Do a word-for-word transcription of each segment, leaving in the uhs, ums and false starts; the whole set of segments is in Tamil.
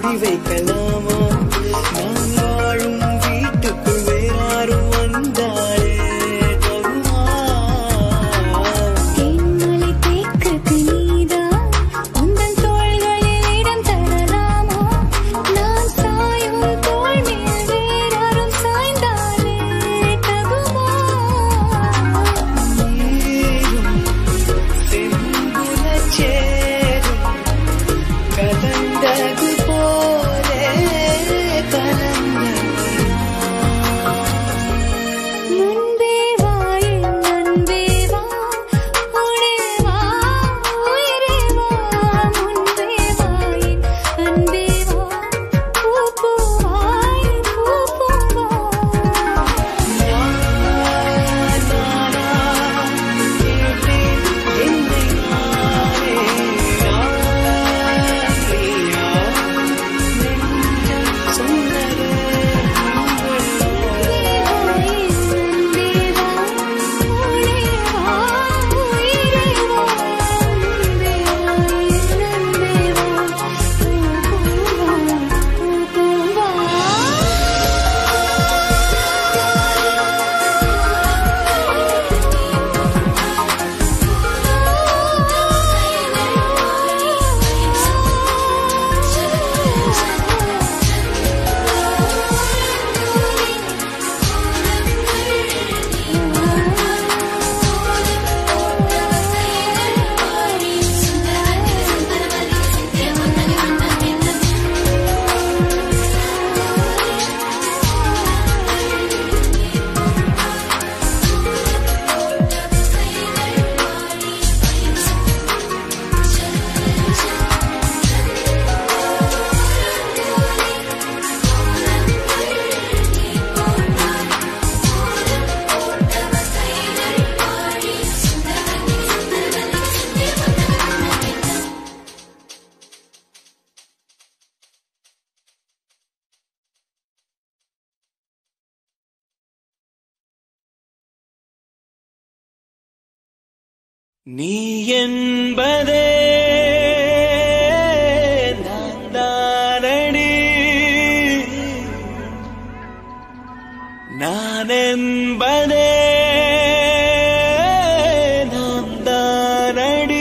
எழுதி வைக்கலாமா? நான் வாழும் வீட்டுக்குள் வேறாரும் வந்தாலே தருமா? தேன்மலை தேக்குக்கு நீதான் உந்தன் தோள்களில் இடம் தரலாமா? நான் சாயும் தோள் மேல் வேறாரும் சாய்ந்தாலே தகுமா? நீரும் செம்புலச் சேரும் கலந்தது போலே கலந்தது. முன்பே வா என் அன்பே வா, உடே வா உயிரே வா. முன்பே வா என் அன்பே வா, பூ பூவாய் பூ பூவா. நீ என்பதே நான் தானடி, நான் என்பதே நாம் தானடி.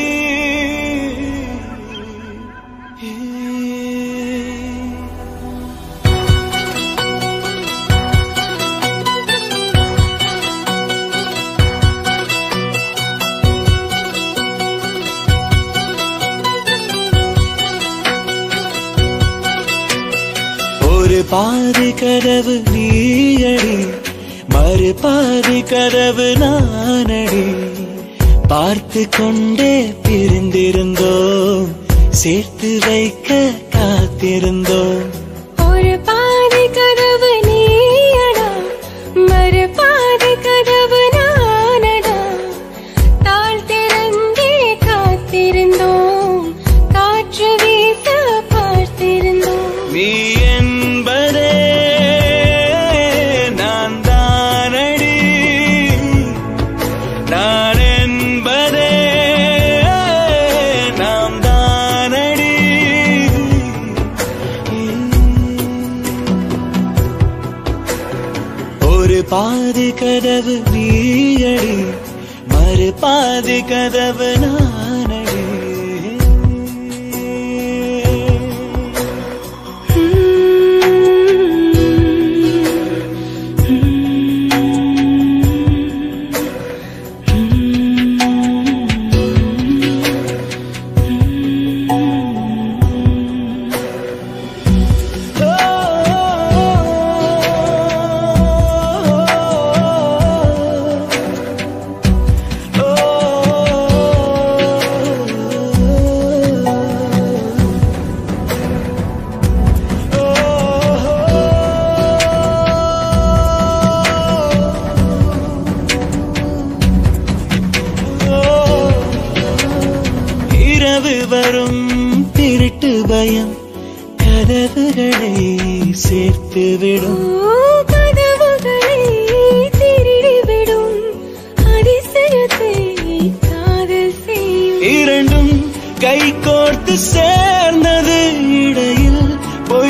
ஒரு பாதி கதவு நீயடி, மறு பாதி கதவு நானடி. பார்த்து கொண்டே பிரிந்திருந்தோம், சேர்த்து வைக்க காத்திருந்தோம். ஒரு பாதி கதவு நீயடா, மறு பாதி கதவு நானடா. தாழ் திறந்தே காத்திருந்தோம், காற்று வீச பார்த்திருந்தோம். நீ என்பதே நான் தானடி, நான் என்பதே நாம் தானடி. ஒரு பாதி கதவு நீயடி, மறு பாதி கதவு நானடி. வரும் திருட்டு பயம் கதவுகளை சேர்த்துவிடும், கதவுகளை திருடிவிடும். அதிசயத்தை காதல் செய்யும். இரண்டும் கை கோர்த்து சேர்ந்தது, இடையில் பொய்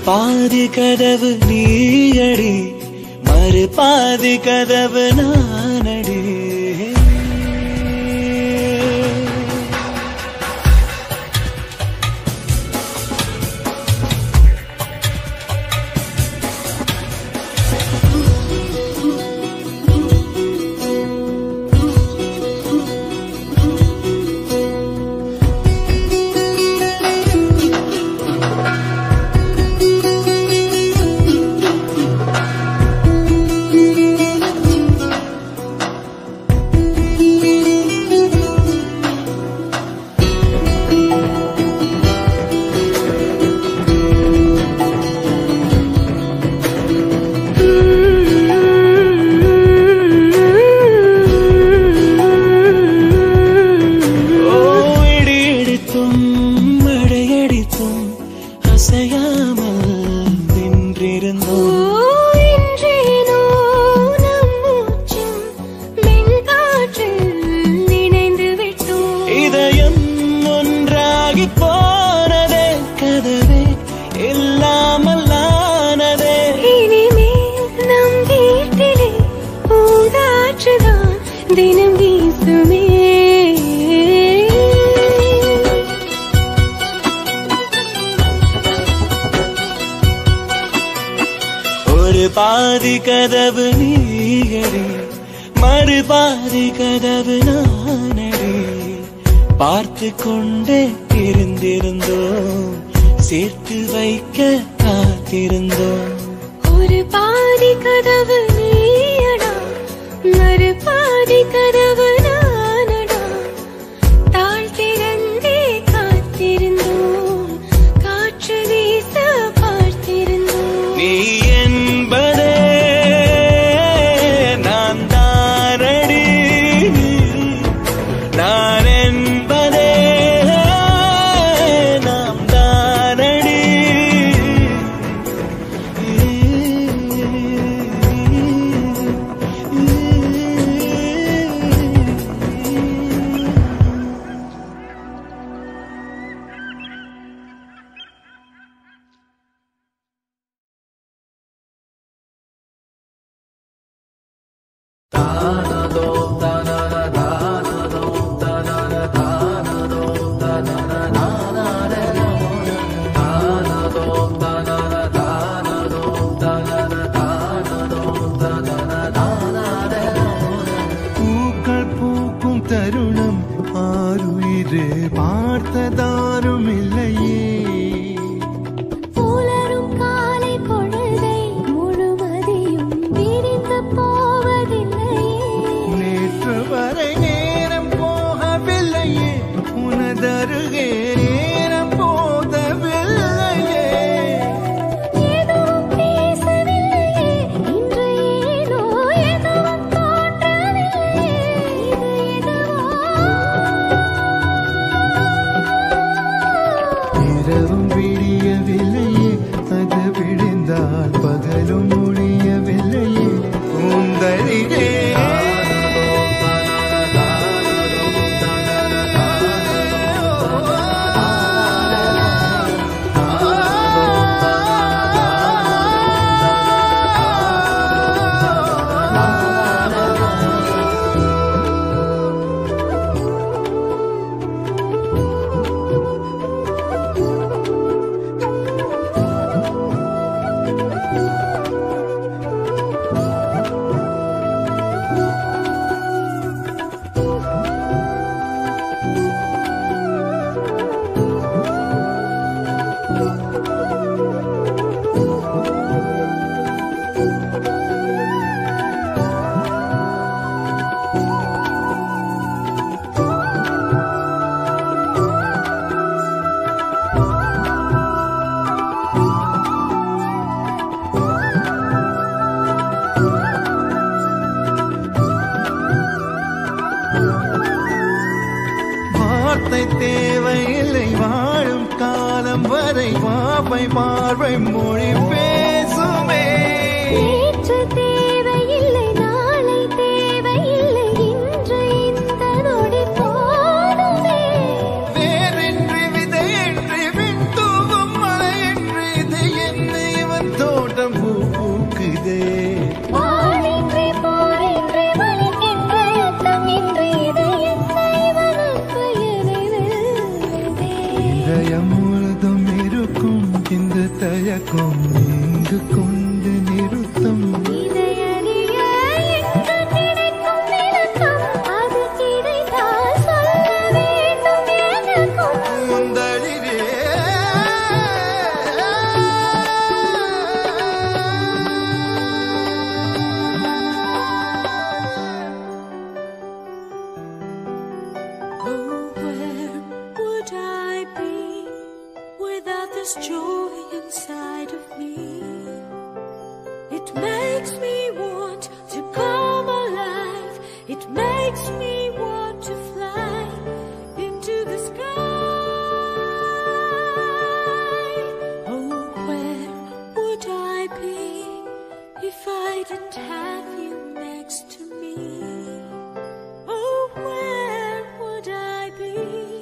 பாதி கதவு நீயடி, மறு பாதி கதவு நானடி. பாதி கதவு நீயடி, மறு பாதி கதவு நானடி. பார்த்து கொண்டே இருந்திருந்தோம், சேர்த்து வைக்க காத்திருந்தோம். ஒரு பாதி கதவு நீயடா, மறு பாதி கதவு நானடா. தாழ் திறந்தே காத்திருந்தோம், காற்று வீச பார்த்திருந்தோம். நீ என்பதே நான் தானடி, நான் என்பதே நாம் தானடி. பூக்கள் பூக்கும் தருணம் ஆருயிரே பார்த்ததாரும் இல்லையே. புலரும் காலை பொழுதை முழுவதையும் விரிந்து போவதில்லையே. நேற்று வரை நேரம் போகவில்லையே, உனதருகே நேரம் போதவில்லையே. எதுவும் பேசவில்லையே, இன்று ஏனோ எதுவும் தோன்றவில்லையே. இது எதுவோ இரவும் விடியவில்லையே, அது விடிந்தால் பகலும் முடியவில்லையே. உந்தரிகே வார்த்தை தேவையில்லை, வாழும் காலம் வரை வாவை பார்வை மொழி பேசுமே. நேற்று தேவையில்லை, நாளை தேவையில்லை, இன்று இந்த நொடி போதுமே. வேறின்றி விதையின்றி விண் தூவும் மழையின்றி இது என்ன திலக்கும் இங்கு கொண்டு நிறுத்தம் இதையறிய எங்கு கிடைக்கும் விளக்கம் அது கிடைத்தால் சொல்ல வேண்டும் எனக்கும் முந்தளிரே this joy inside of me. It makes me want to come alive. It makes me want to fly into the sky. Oh, where would I be if I didn't have you next to me? Oh, where would I be?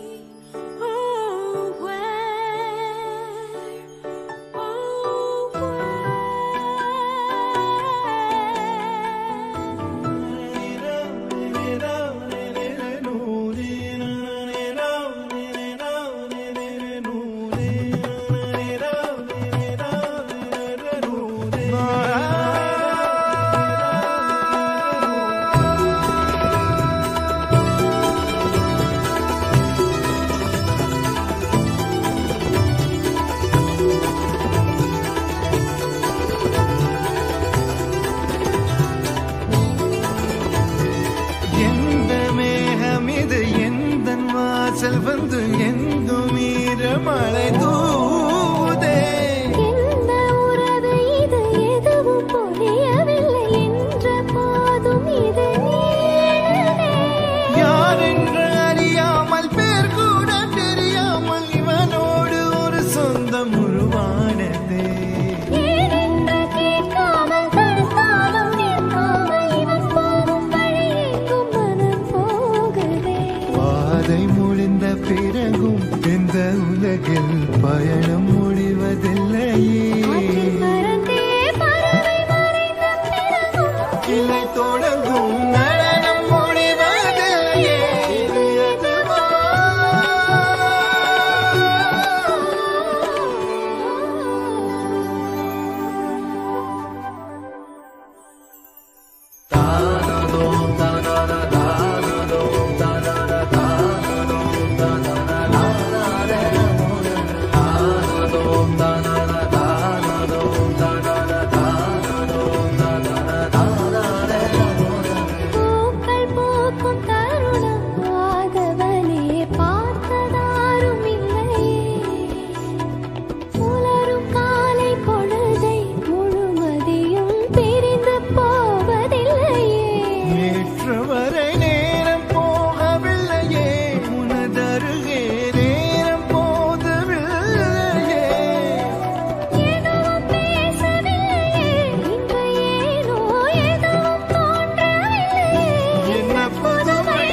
வந்து எங்கும் ஈரமழை தூதே இந்த உறவு இது எதுவும் புரியவில்லை என்ற போதும் இது நீளவே யார் என்று அறியாமல் பேர் கூட தெரியாமல் இவனோடு ஒரு சொந்தம் உருவானதே ஏனென்று கேட்காமல் தடுத்தாலும் கேட்காமல் இவன் போகும் வழி எங்கும் மனம் போகுதே பாதை முடிந்த பிறகும் இந்த உலகில் பயணம் முடிவதில்லையே கிளை தொடங்கும் நடனம் முடிவதில்லையே இது எதுவா பூக்கள் பூக்கும் தருணம் ஆதவனே பார்த்ததாரும் இல்லையே புலரும் காலை பொழுதை முழுமதியும் பிரிந்து போவதில்லையே நேற்று வரை நேரம் போகவில்லையே உனதருகே நேரம் போதவில்லையே எதுவும் பேசவில்லையே இன்று ஏனோ எதுவும் தோன்றவில்லையே என்ன புதுமை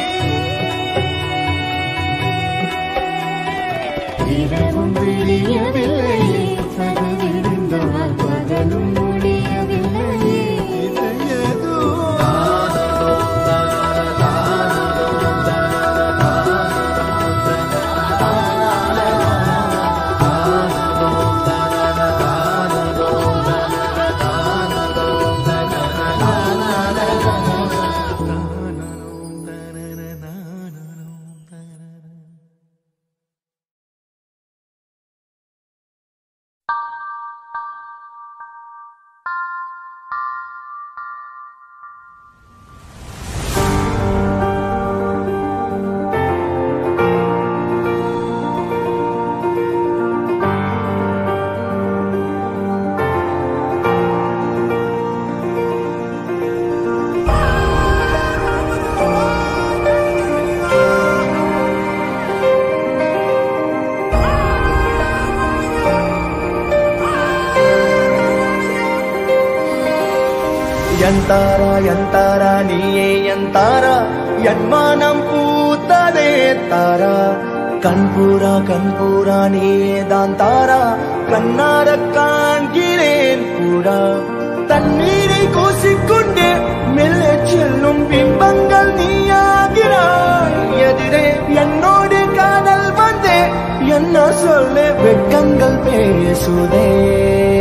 இரவும் விடியவில்லையே அது விழுந்தால் பகலும் முடியவில்லையே இது எதுவா ಎಂತಾರಾ ಎಂತಾರಾ ನೀಯೇ ಎಂತಾರಾ ಯನ್ಮಾನಂ பூத்ததே தாரா கண்பூரா கண்பூரா நீயே தான் தாரா கண்ணார காண்கிறேன் கூடா தண்ணீரை கூசிக்கொண்டே மெல்ல செல்லும் பிம்பங்கள் நீயாகிறாய் எதிரே என்னோடு காதல் வந்தே என்ன சொல்ல வெட்கங்கள் பேசுதே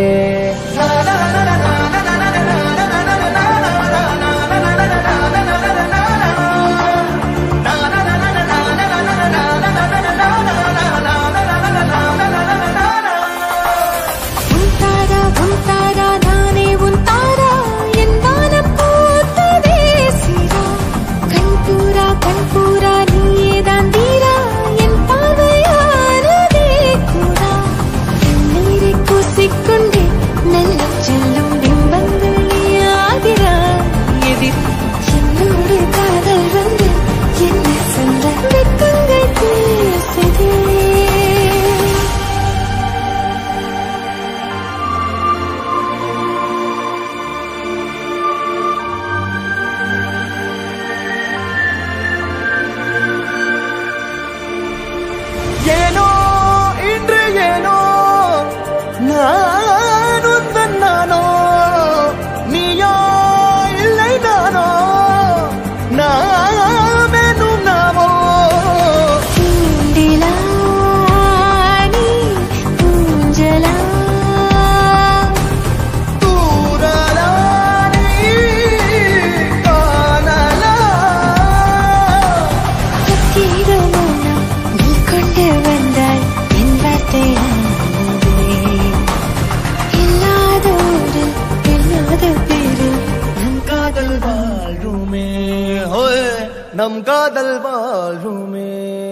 நம் காதல் வாழுமே.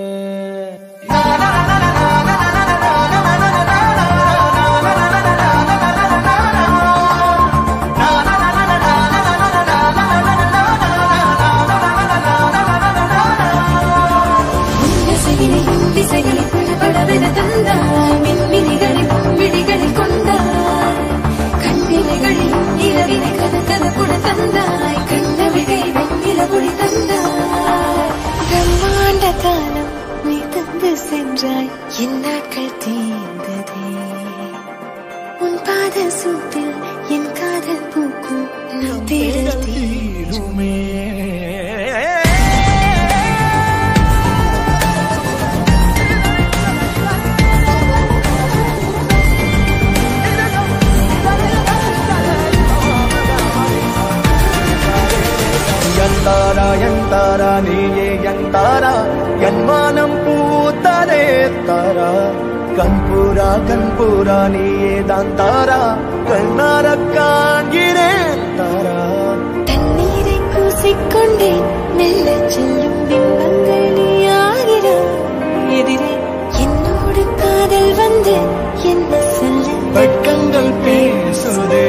திசைகளில் படபடவென தந்தாய், மின்மினிகளில் விழிகளை கொண்டாய், கண்ணிலைகளில் இரவினை கதகதப்புட தந்தாய், கண்ணவிகை வெண்ணிலவுளி தந்தாய். பிரம்மாண்ட காலம் நீ தந்து சென்றாய், என் நாட்கள் தீர்ந்ததே. உன் பாத சூட்டில் என் காதல் பூக்கும், நம் தேடல் தீருமே. எந்தாரா எந்தாரா நீயே எந்தாரா, என் மானம் பூத்ததே தாரா. கண்பூரா கண்பூரா நீயே தான் தாரா, கண்ணார காண்கிறேன் தாரா. தண்ணீரை கூசிக்கொண்டே மெல்ல செல்லும் பிம்பங்கள் நீயாகிறாய். எதிரே என்னோடு காதல் வந்து என்ன சொல்ல வெட்கங்கள் பேசுதே.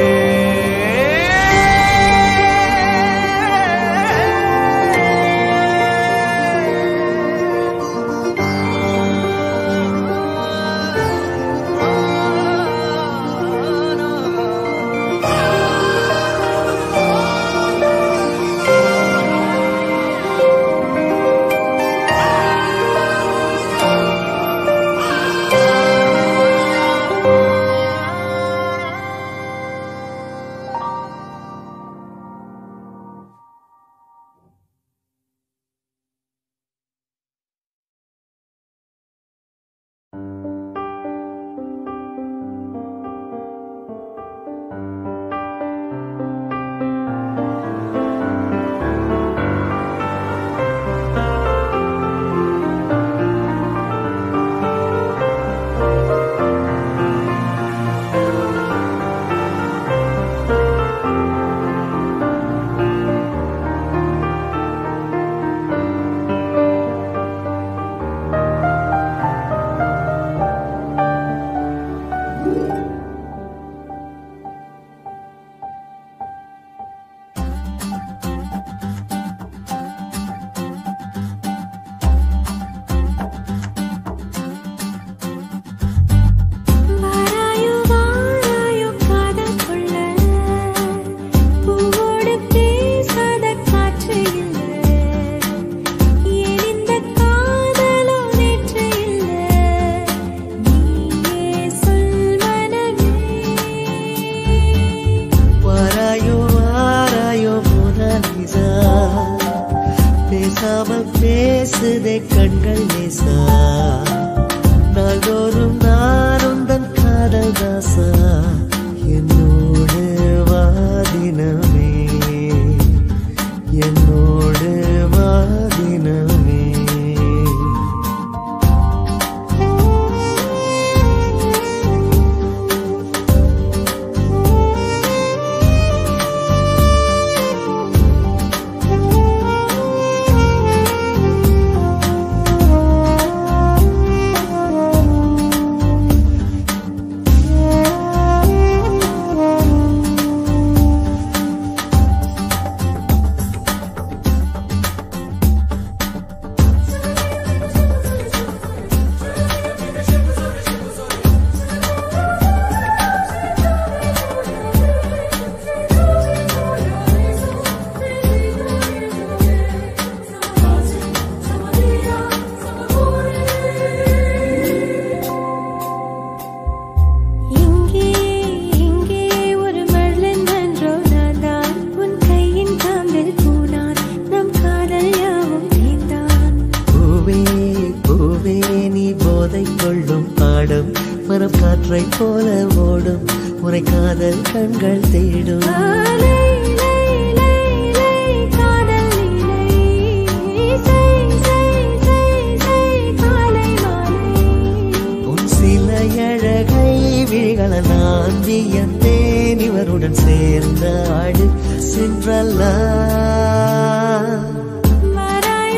பேசுதே கண்கள் நேசா, நாள்தோறும் நானும் தன் காதல் தாசா. என்னோடு வாதினமே என்னோடு வாதினமே. மரக்காற்றை போல ஓடும் உரை காதல் கண்கள் தேடும். உன் சில அழகை விழிகள நான் வியந்தேன், இவருடன் சேர்ந்த ஆடு சென்றல்லா. மராய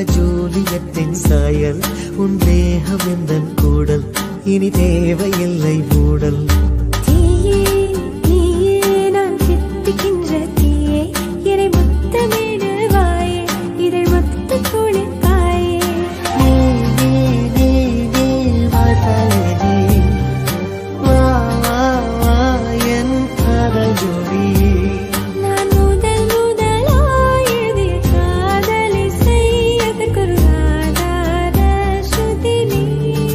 ஜூலியத்தின் சாயல் உன் தேகம் எந்தன் கூடல் இனி தேவையில்லை மூடல் தீயே நீயே நான் சித்திக்கின்ற தீயே என்னை முத்தமிடுவாயே இதழ் மொத்த குளிர்காயே நீ நீ நீ நீ வாய்ப்பாலே நீ வா வா வா என் காதல் ஜோடியே நான் முதல் முதலாய் எழுதிய காதலை செய்யதற்கொரு ஆதார ஸ்ருதி நீ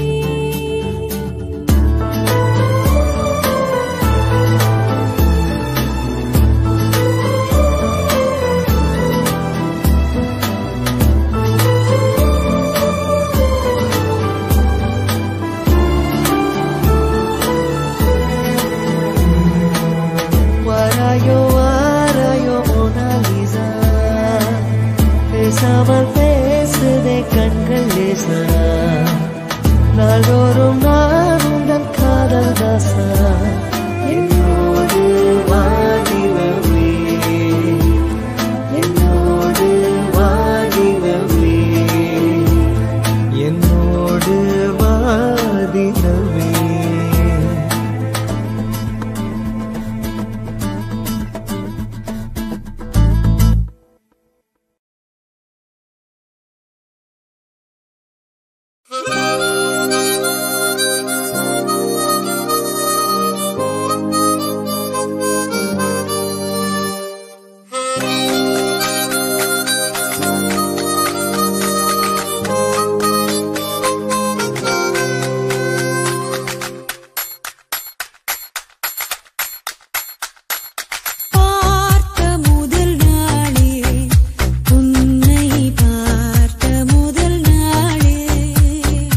வாராயோ வாராயோ மோனாலிசா பேசாமல் பேசுதே கண்கள் லேசா நாள்தோறும் நான் உந்தன் காதல் தாசா என்னோடு வாடினவே என்னோடு வாடினவே என்னோடு வாடினவே பார்த்த முதல் நாளே உன்னை பார்த்த முதல் நாளே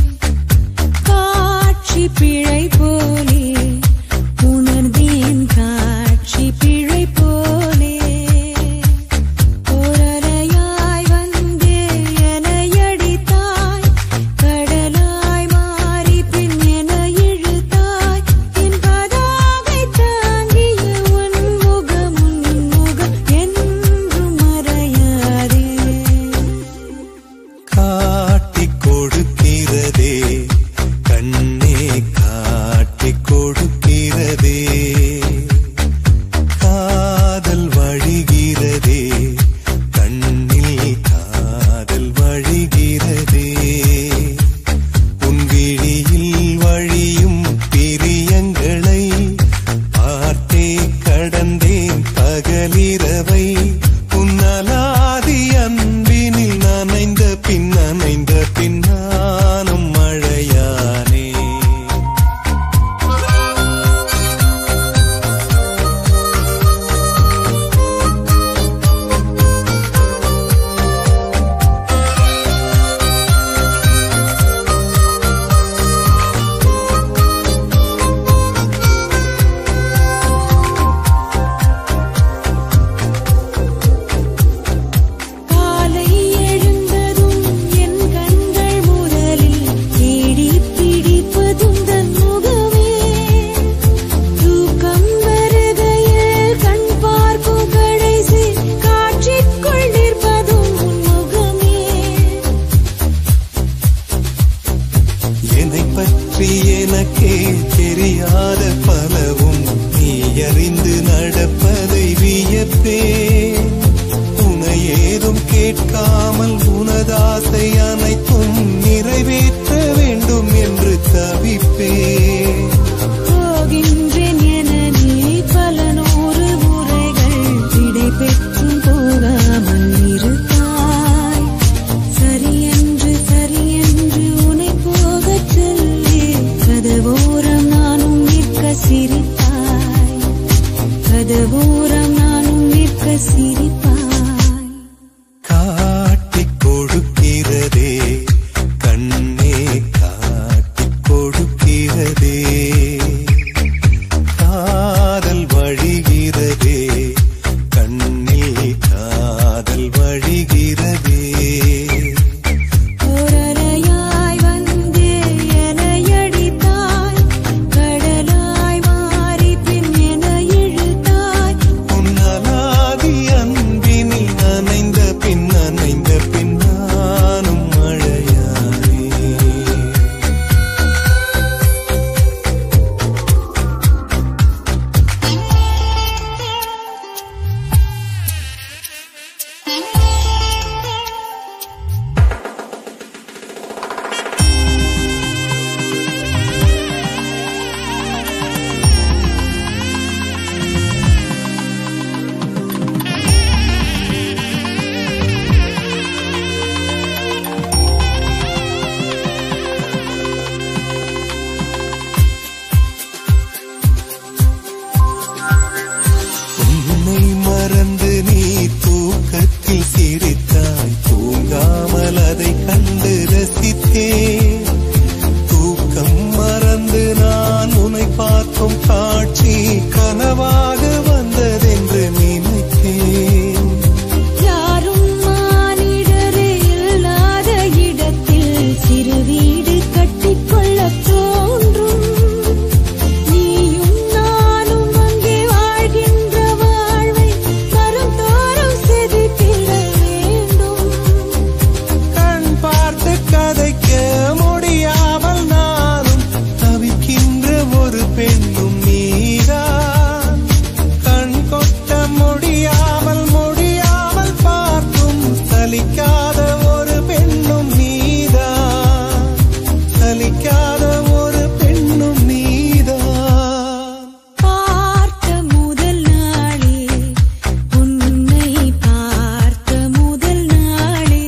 கண்டால் அதை கண்டு ரசித்தேன். தூக்கம் மறந்து நான் உன்னை பார்க்கும் காட்சி கனவாக வந்ததென்று நினைத்தேன். யாரும் மானிடரே இல்லாத இடத்தில் சிறு வீடு கட்டிக்கொள்ள தோன்றும். நீயும் நானும் அங்கே வாழ்கின்ற வாழ்வை தரும் தோறும் செதுக்கிட வேண்டும். கண் பார்த்து கதைக்க முடியாமல் நானும் தவிக்கின்ற ஒரு பெண்ணும் நீதான். கண் கொட்ட முடியாமல் முடியாமல் பார்க்கும் சலிக்காத ஒரு பெண்ணும் நீதான். சலிக்காத ஒரு பெண்ணும் நீதான். பார்த்த முதல் நாளே உன்னை பார்த்த முதல் நாளே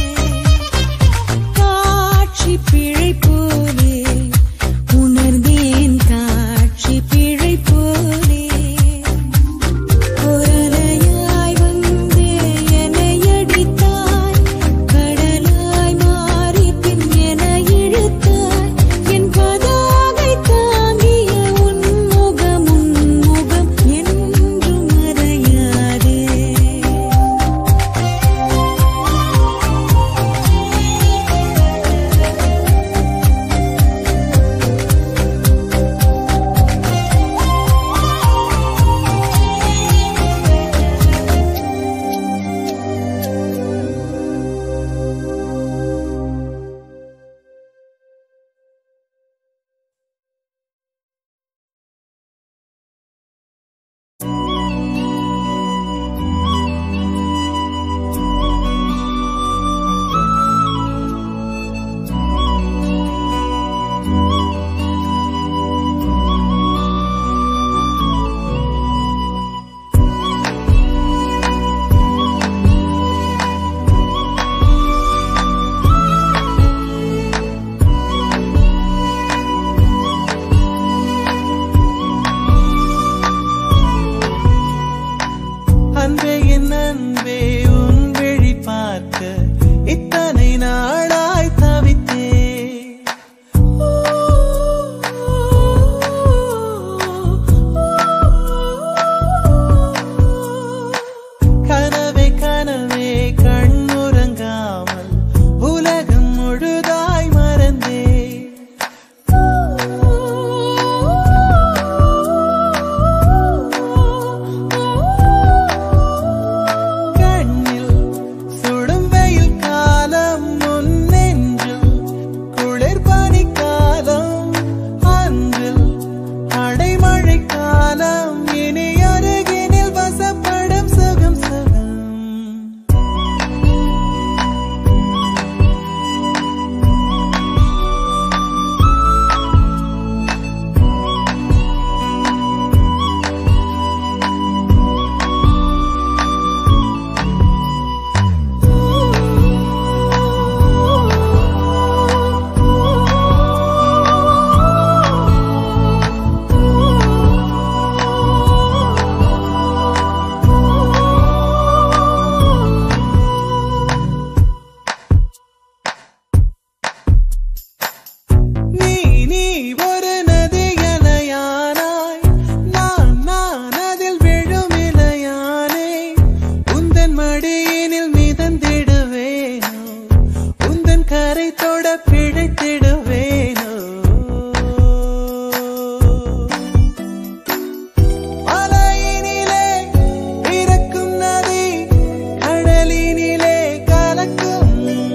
காட்சி பிழை போலே உணர்ந்தேன். காட்சி பிழை போலே குரலையாய் வந்தே என்னை அடித்தாய். கடலாய் மாறி பின் என இழுத்தாய். என் பதாகை தாங்கிய உன் முகம் உன் முகம் என்றும் மறையாதே. அன்பே என் அன்பே உன் விழி பார்க்க இத்தனை நாளாய் தவித்தேன். கனவே கனவே கண்ணுறங்காமல் உலகம் முழுதாய் மறந்தேன். கண்ணில் சுடும் வெயில் காலம் உன் நெஞ்சில் குளிர் பனி காலம். அன்றில் அடைமழை காலம் இனி அருகினில் வசப்படும் சுகம் சுகம். நீ நீ ஒரு நதி எனையானாய். நான் நான் அதில் விழும் இலையானே. உந்தன் மடியினில் மிதந்திடுவேனோ. உந்தன் கரை தொட பிழைத்திடுவேனோ. அலையினிலே பிறக்கும் நதி கடலினிலே கலக்கும்.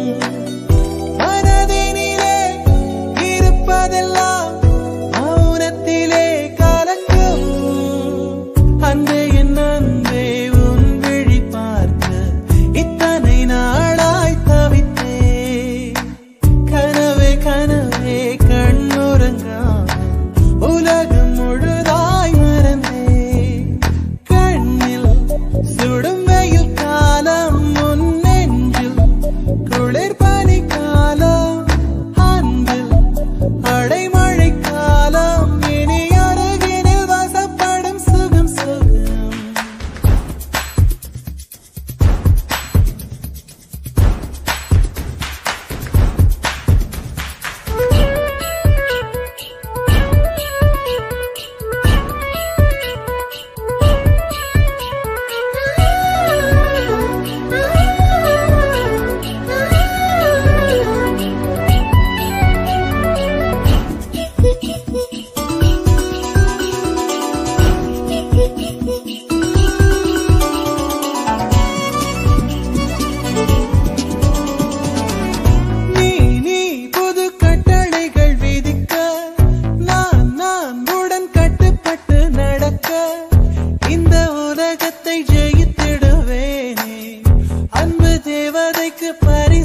மனதினிலே இருப்பதெல்லாம் மௌனத்திலே கலக்கும். அன்பே என் அன்பே உன் விழி பார்க்க இத்தனை நாளாய் தவித்தேன். கனவே கன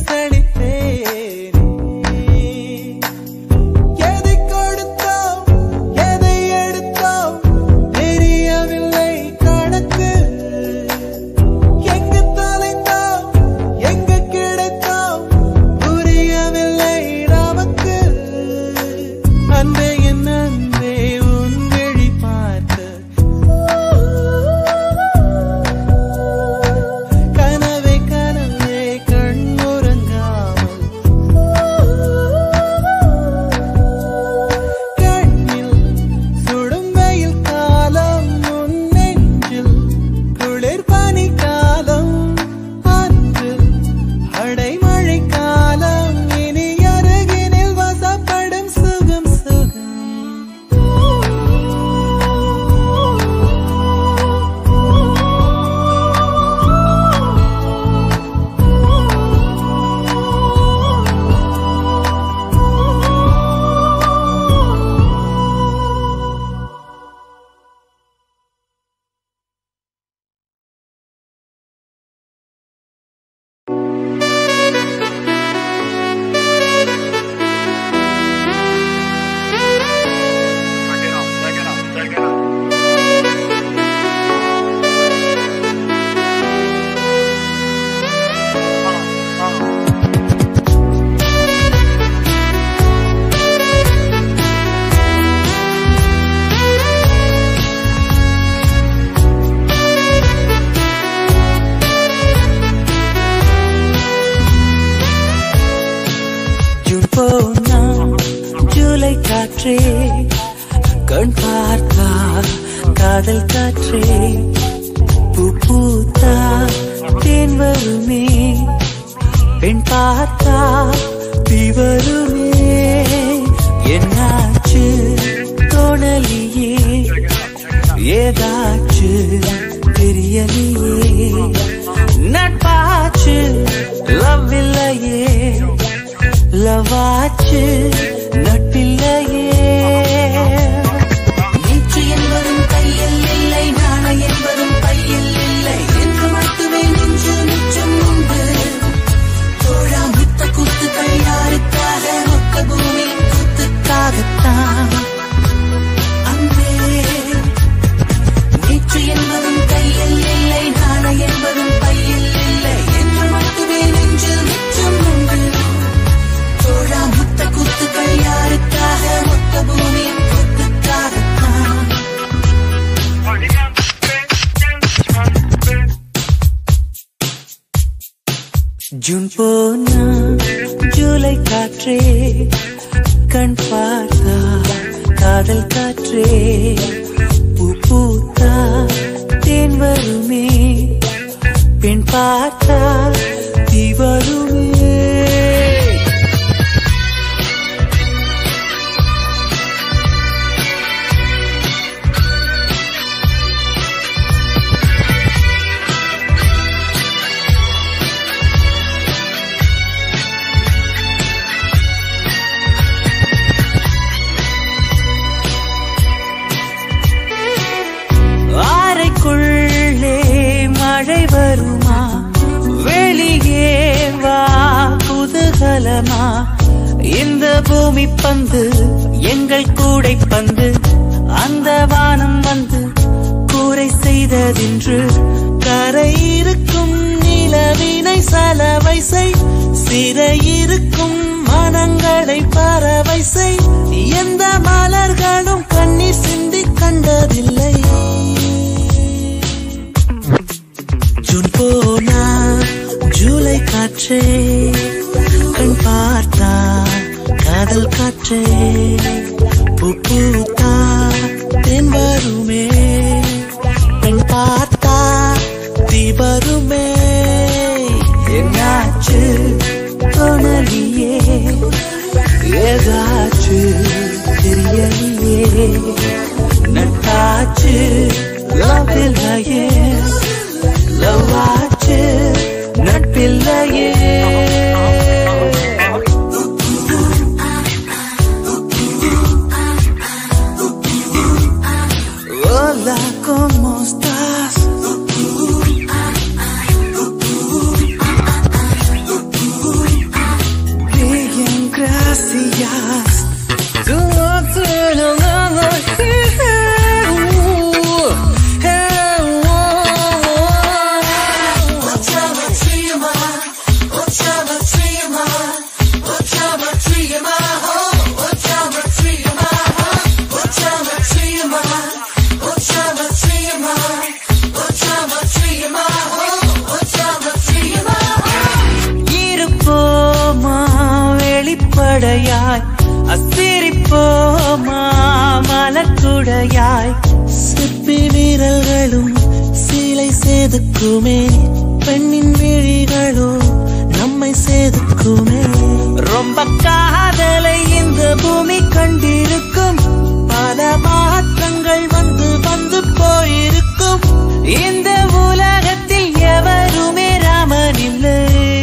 காற்றே கண் பார்த்தா காதல் காற்றே பூ பூத்தா தேன் வருமே பெண் பார்த்தா தீ வருமே என்னாச்சு தோணலியே ஏதாச்சு தெரியலையே நட்பாச்சு லவ் இல்லையே லவாச்சு நட்பில்லையே நீச்சு என்பதும் கையில் இல்லை நாணை என்பதும் பையில் இல்லை என்று மட்டுமே நெஞ்சு நிச்சம் உண்டு தோழா முத்த குத்துக்கள் யாருக்காக மொத்த பூமி குத்துக்காகத்தான் அன்பே நீச்சு என்பதும் கையில் இல்லை நாணை என்பதும் பையில் இல்லை என்று மட்டுமே நெஞ்சு நிச்சம் உண்டு தோழா முத்த குத்துக்கள் யாருக்காக மொத்த பூமி குத்துக்காகத்தான் ஜூன் போனா ஜூலை காற்றே கண் பார்த்தா காதல் காற்றே பூ பூத்தா தேன் வருமே பெண் பார்த்தா தீ வருமே மழை வருமா வெளியே வா குதூகலமா இந்த பூமி பந்து எங்கள் கூடை பந்து அந்த வானம் வந்து கூரை செய்ததென்று கரை இருக்கும் நிலவினை சலவை செய் சிறையிருக்கும் மனங்களை பறவை செய் எந்த மலர்களும் கண்ணீர் சிந்தி கண்டதில்லை ஜூன் போனா ஜூலை காற்றே கண் பார்த்தா காதல் காற்றே பூ பூத்தா தென் வருமே பெண் பார்த்தா தீ வருமே என்னாச்சு தோணலியே ஏதாச்சு தெரியலையே நட்டாச்சு லவ் இல்லையே லவாச்சு நட்பில்லையே Hola, ¿cómo estás? அசிரிப்போமா மலக்குடையாய் சிற்பி வீரர்களும் சீலை சேதுக்குமே பெண்ணின் விழிகளும் நம்மை சேதுக்குமே ரொம்ப காதலை இந்த பூமி கண்டிருக்கும் பல மாற்றங்கள் வந்து வந்து போயிருக்கும் இந்த உலகத்தில் எவருமே ராமன் இல்லை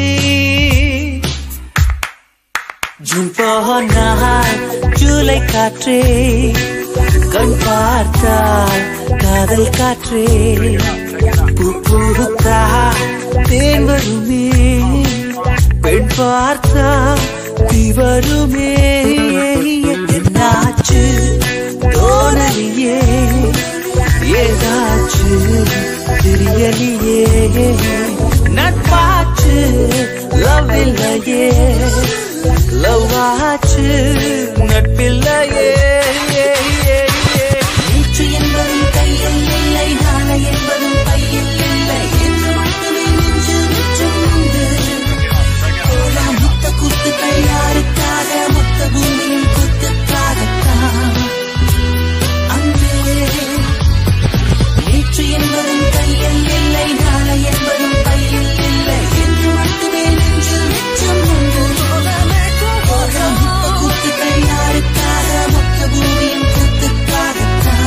ஜூன் போனால் ஜூலை காற்றே கண் பார்த்தால் காதல் காற்றே பூ பூத்தா தேன் வருமே பெண் பார்த்தா தீ வருமே என்னாச்சு தோணலியே ஏதாச்சு தெரியலையே நட்பாச்சு லவ் இல்லையே லவ் ஆச்சு நட்பில்லையே நேற்று என்பதும் கையில் இல்லை நாளை என்பதும் பையில் இல்லை என்று மட்டுமே நெஞ்சில் மிச்சம் உண்டு தோழா முத்த குத்துக்கள் யாருக்காக மொத்த பூமியின் குத்துக்காகத்தான் அன்பே நேற்று என்பதும் கையில் இல்லை நாளை என்பதும் பையில் இல்லை என்று மட்டுமே நெஞ்சில் மிச்சம் உண்டு தோழா முத்த குத்துக்கள் யாருக்காக மொத்த பூமியின் குத்துக்காகத்தான்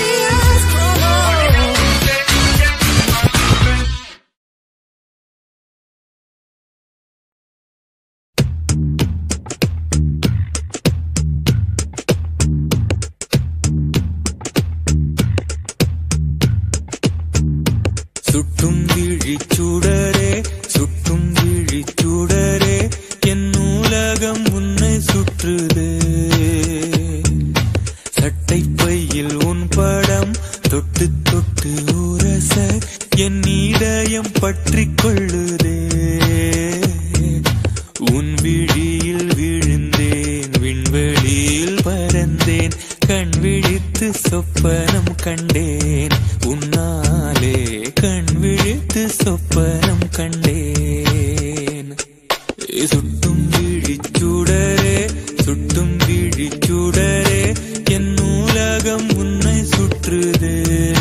சுட்டும் விழிச்சூடரே சுட்டும் விழிச்சூடரே என் நூலகம் உன்னை சுற்றுதே சட்டை பையில் உன் படம் தொட்டு தொட்டு உரச என் இதயம் பற்றி கொள்ளுதே உன் விழியில் விழுந்தேன் விண்வெளியில் பறந்தேன் கண் விழித்து சொப்பனம் கண்டேன் உன்னாலே கண் விழித்து சொப்பனம் கண்டேன் சுட்டும் விழிச்சூடரே சுட்டும் விழிச்சூடரே என் நூலகம் உன்னை சுற்றுதே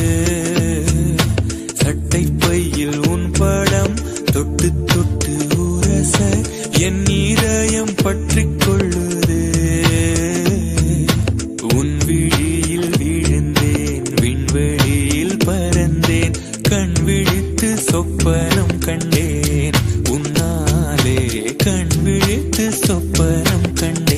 சட்டை பையில் உன் படம் தொட்டு தொட்டு உரச என் இதயம் பற்றி கொள்ளுதே உன் விழியில் விழுந்தேன் விண்வெளியில் பறந்தேன் கண் விழித்து சொப்பனம் கண்டேன் உன்னாலே கண் விழித்து சொப்பனம் கண்டேன்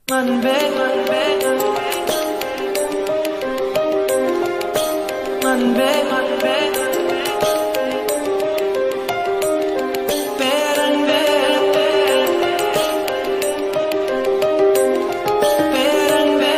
அன்பே அன்பே அன்பே அன்பே பேரன்பே பேரன்பே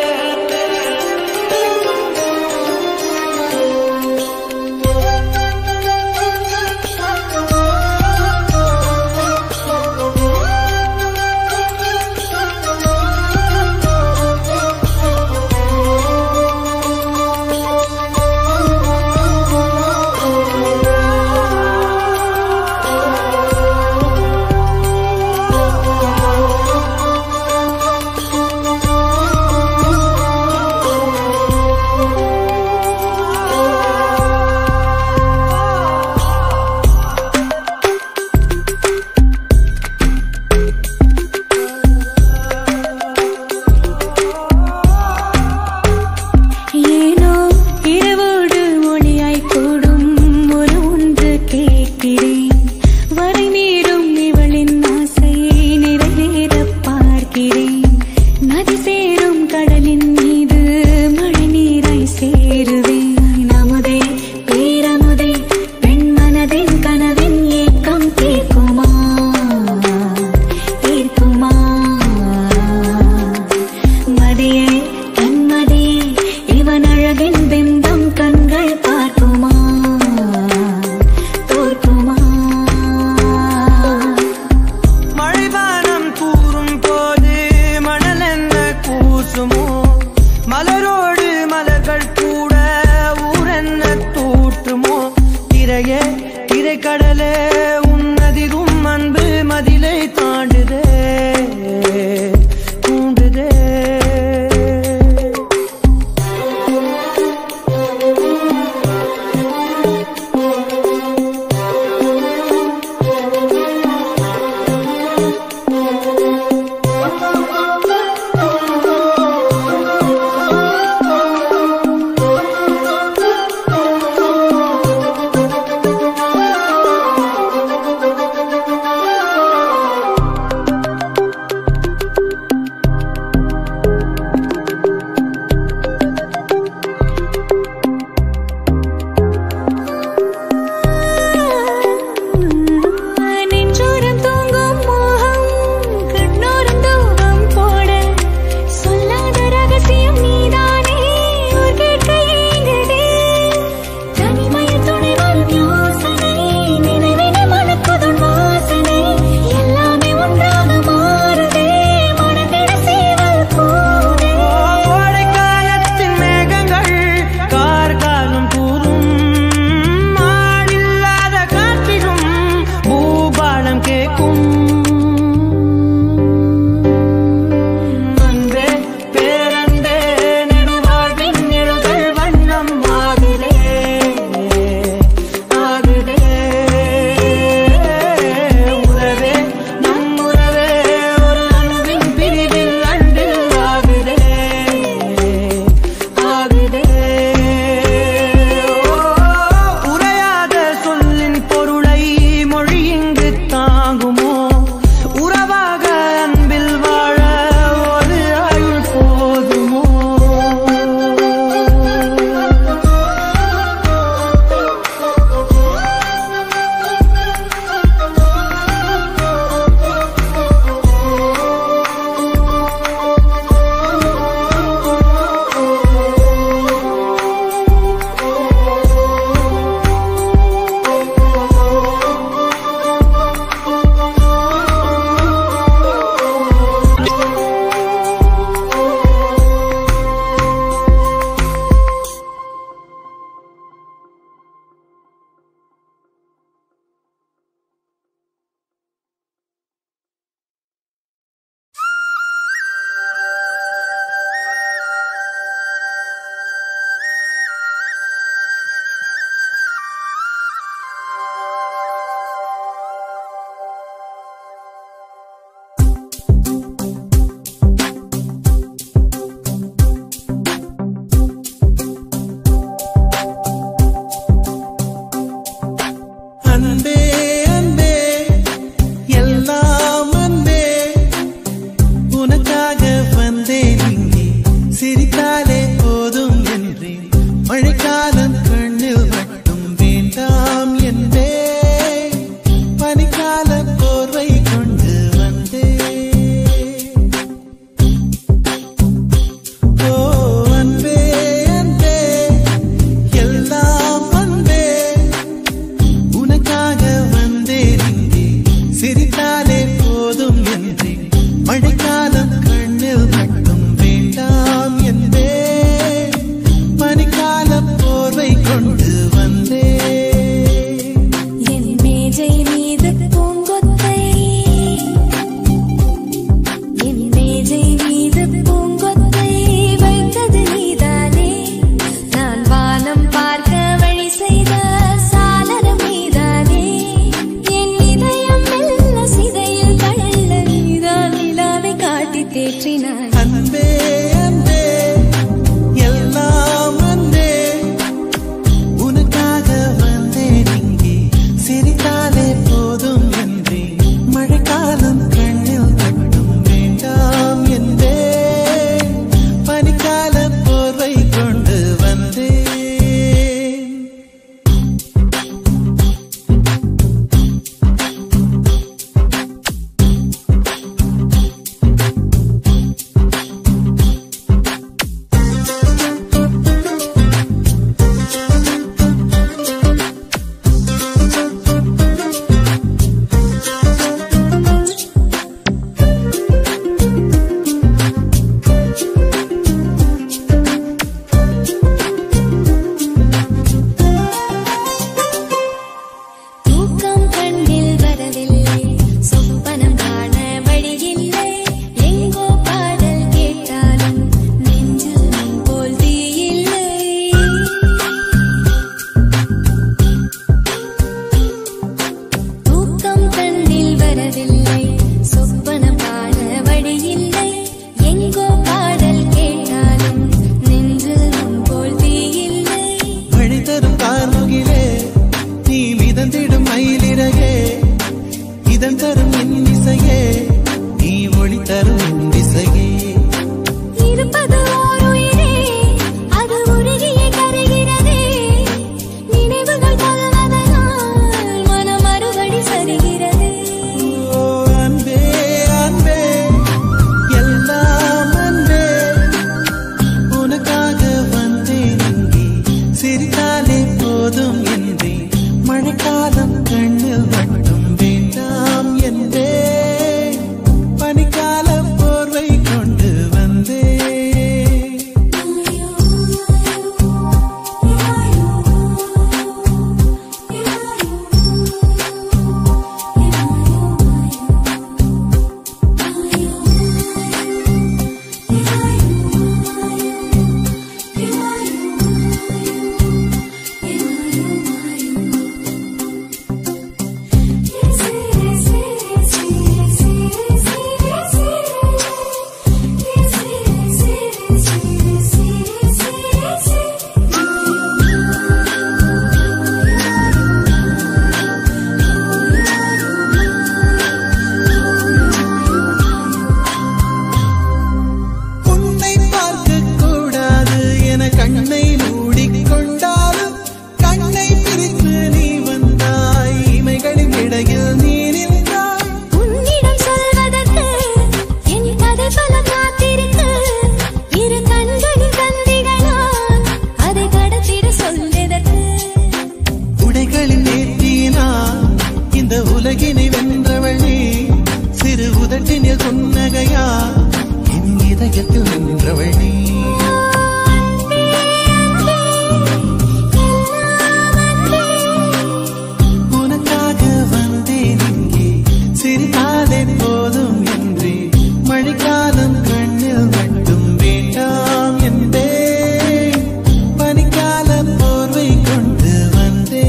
போதும் என்று மழைக்காலம் கண்ணில் மட்டும் வேண்டாம் என்பே பனிக்கால போர்வை கொண்டு வந்தே என் மேஜை மீது பூங்கொத்தை என் மேஜை மீது பூங்கொத்தை வைத்தது நீதானே நான் வானம் பார்க்க வழி செய்த சாளரம் நீதானே என் இதயம் மெல்ல சிதையில் கழல்ல நீதான் நிலாவை காட்டி தேற்றினாய் அன்பே அன்பே எல்லாம் அன்பே உனக்காக வந்தேன் இங்கே சிரித்தாலே போதும் என்றே மழைக்காலம் கண்ணில் மட்டும் வேண்டாம் என்பே பனிக்கால போர்வை கொண்டு வந்தேன் தூக்கம் கண்ணில் வரவில்லை சொப்பனம் காண வழியில்லை எங்கோ பாடல் கேட்டாலும் நெஞ்சில் முன் போல் தீயில்லை தூக்கம் கண்ணில் வரவில்லை சொப்பனம் காண வழியில்லை எங்கோ பாடல் கேட்டாலும் நெஞ்சில் முன் போல் தீயில்லை வழி தரும் கார்முகிலே நீ மிதந்திடும் மயிலிறகே இதன் தரும் என் இசையே நீ ஒளி தரும் என் திசையே இருப்பது ஓர் உயிரே அது உருகியே கரைகிறதே நினைவுகள் கொள்வதனால் மனம் மறுபடி சரிகிறது ஓ அன்பே அன்பே எல்லாம் அன்பே உனக்காக வந்தேன் இங்கே சிரித்தாலே போதும் என்றே மழைக்காலம் கண்ணில் மட்டும் வேண்டாம் என்பே பனிக்கால போர்வை கொண்டு வந்தே உன்னை பார்க்க கூடாது என கண்ணை மூடிக்கொண்டாலும் கண்ணை பிரித்து நீ வந்தாய் இமைகளின் இடையில் நீ நின்றாய் உன்னிடம் சொல்வதற்கு என் கதை பல காத்திருக்கு இரு கண்களின் தந்திகளால் அதை கடத்திட சொல்வதற்கு உடைகளின் நேர்த்தியினால் இந்த உலகினை வென்றவள் நீ சிறு உதட்டினில் புன்னகையா என் இதயத்தில் நின்றவள் நீ உனக்காக வந்தேன் இங்கே சிரித்தாலே போதும் என்றே மழைக்காலம் கண்ணில் மட்டும் வேண்டாம் என்பே பனிக்கால போர்வை கொண்டு வந்தே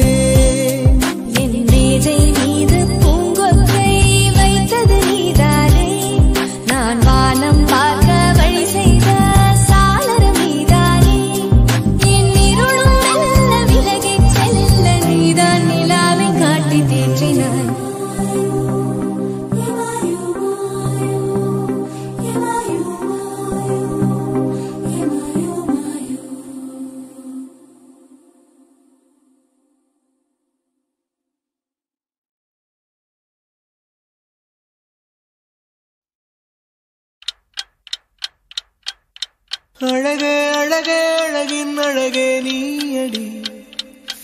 என் மேஜை மீது பூங்கொத்தை வைத்தது நீதானே நான் வானம் பார்க்க வழி செய்த சாளரம் நீதானே என் இருளும் மெல்ல விலகிச் செல்ல நீதான் நிலாவை காட்டி தேற்றினாய் அழகே அழகே அழகின் அழகே நீயடி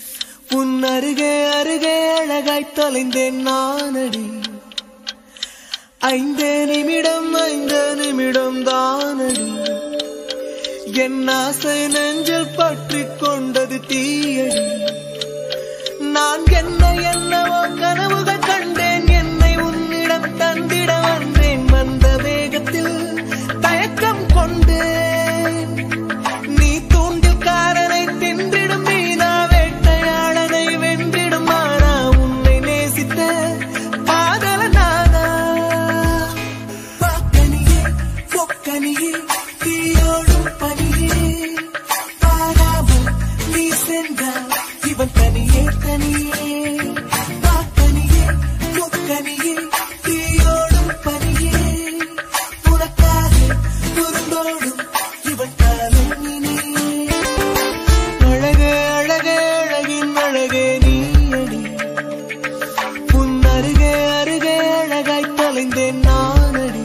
உன் அருகே அருகே அழகாய் தொலைந்தேன் நானடி ஐந்தே நிமிடம் ஐந்து நிமிடம் தானடி என் ஆசை நெஞ்சில் பற்றி கொண்டது தீயடி. நான் என்ன என்னவோ கனவுகள் கண்டேன், என்னை உன்னிடம் தந்திட வந்தேன். வந்த வேகத்தில் தயக்கம் கொண்டேன். நீ தூண்டில்காரனை தின்றிடும் மீனா, வேட்டையாளனை வென்றிடும் மானா. உன்னை நேசித்த பாதல நானா. பாக்கனியே பொக்கனியே தீயோடும் பனியே, பாராமல் நீ சென்றால் இவன் தனியே தனியே. பாக்கனியே பொக்கனியே தீயோடும் பனியே, உனக்காக குறுந்தோடும் இவன் காலம் இனியே. அழகே அழகே அழகின் அழகே நீயடி, உன் அருகே அருகே அழகாய் தொலைந்தேன் நானடி.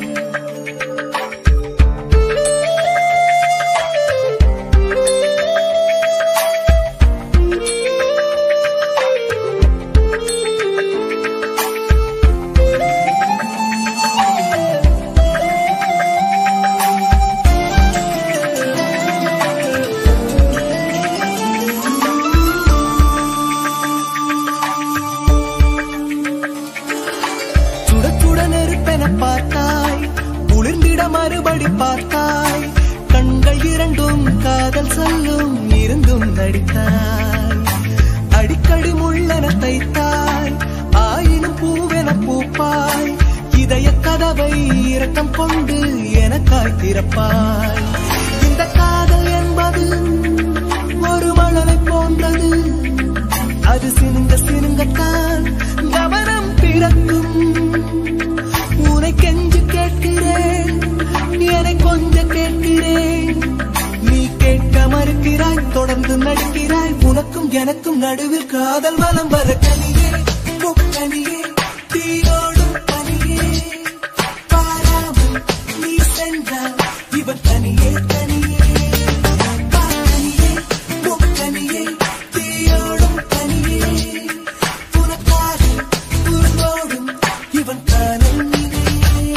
சுட சுட நெருப்பென பார்த்தாய், குளிர்ந்திட மறுபடி பார்த்தாய். கண்கள் இரண்டும் காதல் சொல்லும் இருந்தும் நடித்தாய். அடிக்கடி முள்ளென தைத்தாய், ஆயினும் பூவென பூப்பாய். இதய கதவை இரக்கம் கொண்டு எனக்காய் திறப்பாய். இந்த காதல் என்பது ஒரு மழலை போன்றது, அது சினுங்க சினுங்கத்தான் கவனம் பிறக்கும். உனை கெஞ்சு கேட்கிறேன், என்னை கொஞ்சம் கேட்கிறேன். நீ கேட்க மறுக்கிறாய், தொடர்ந்து நடிக்கிறாய். உனக்கும் எனக்கும் நடுவில் காதல் வலம் வர கனியே பொக்கனியே தீயோடும் பனியே, பாராமல் நீ சென்றால் இவன் தனியே தனியே. பாக்கனியே பொக்கனியே தீயோடும் பனியே, உனக்காக குறுந்தோடும் இவன் காலம் இனியே.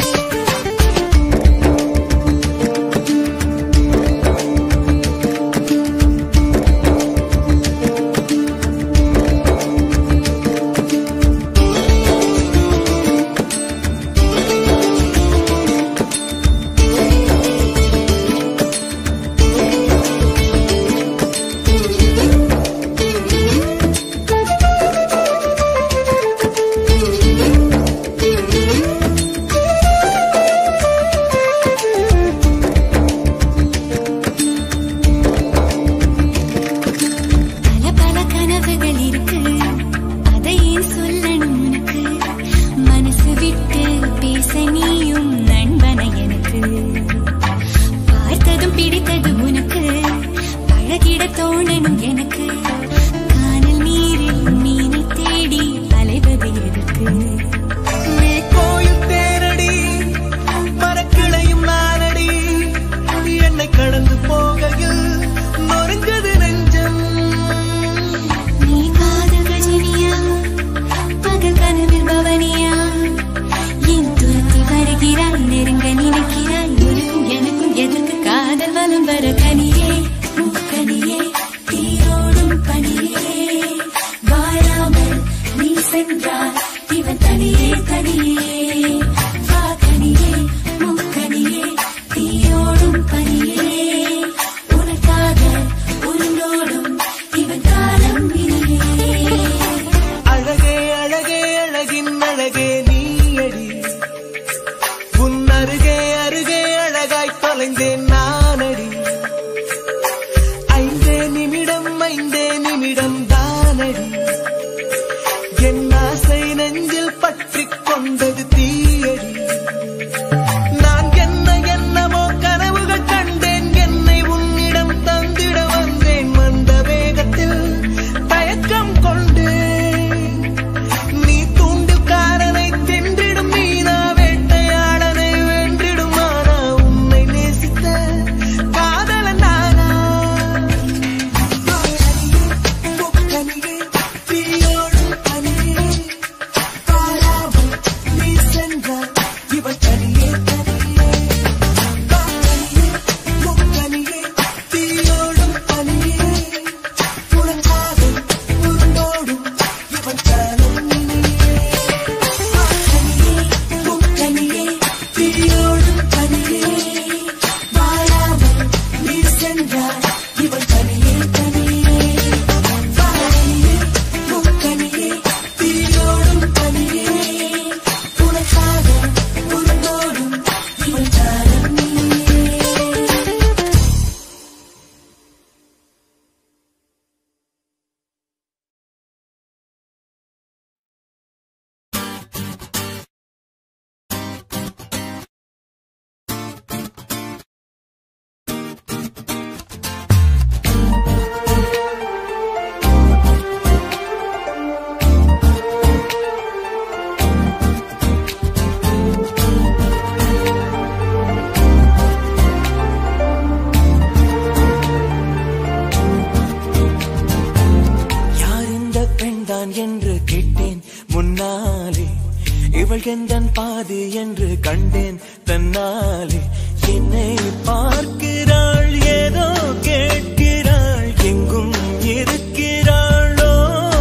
என்று கண்டேன் தன்னாலே. என்னை பார்க்கிறாள், ஏதோ கேட்கிறாள், எங்கும் இருக்கிறாளோ.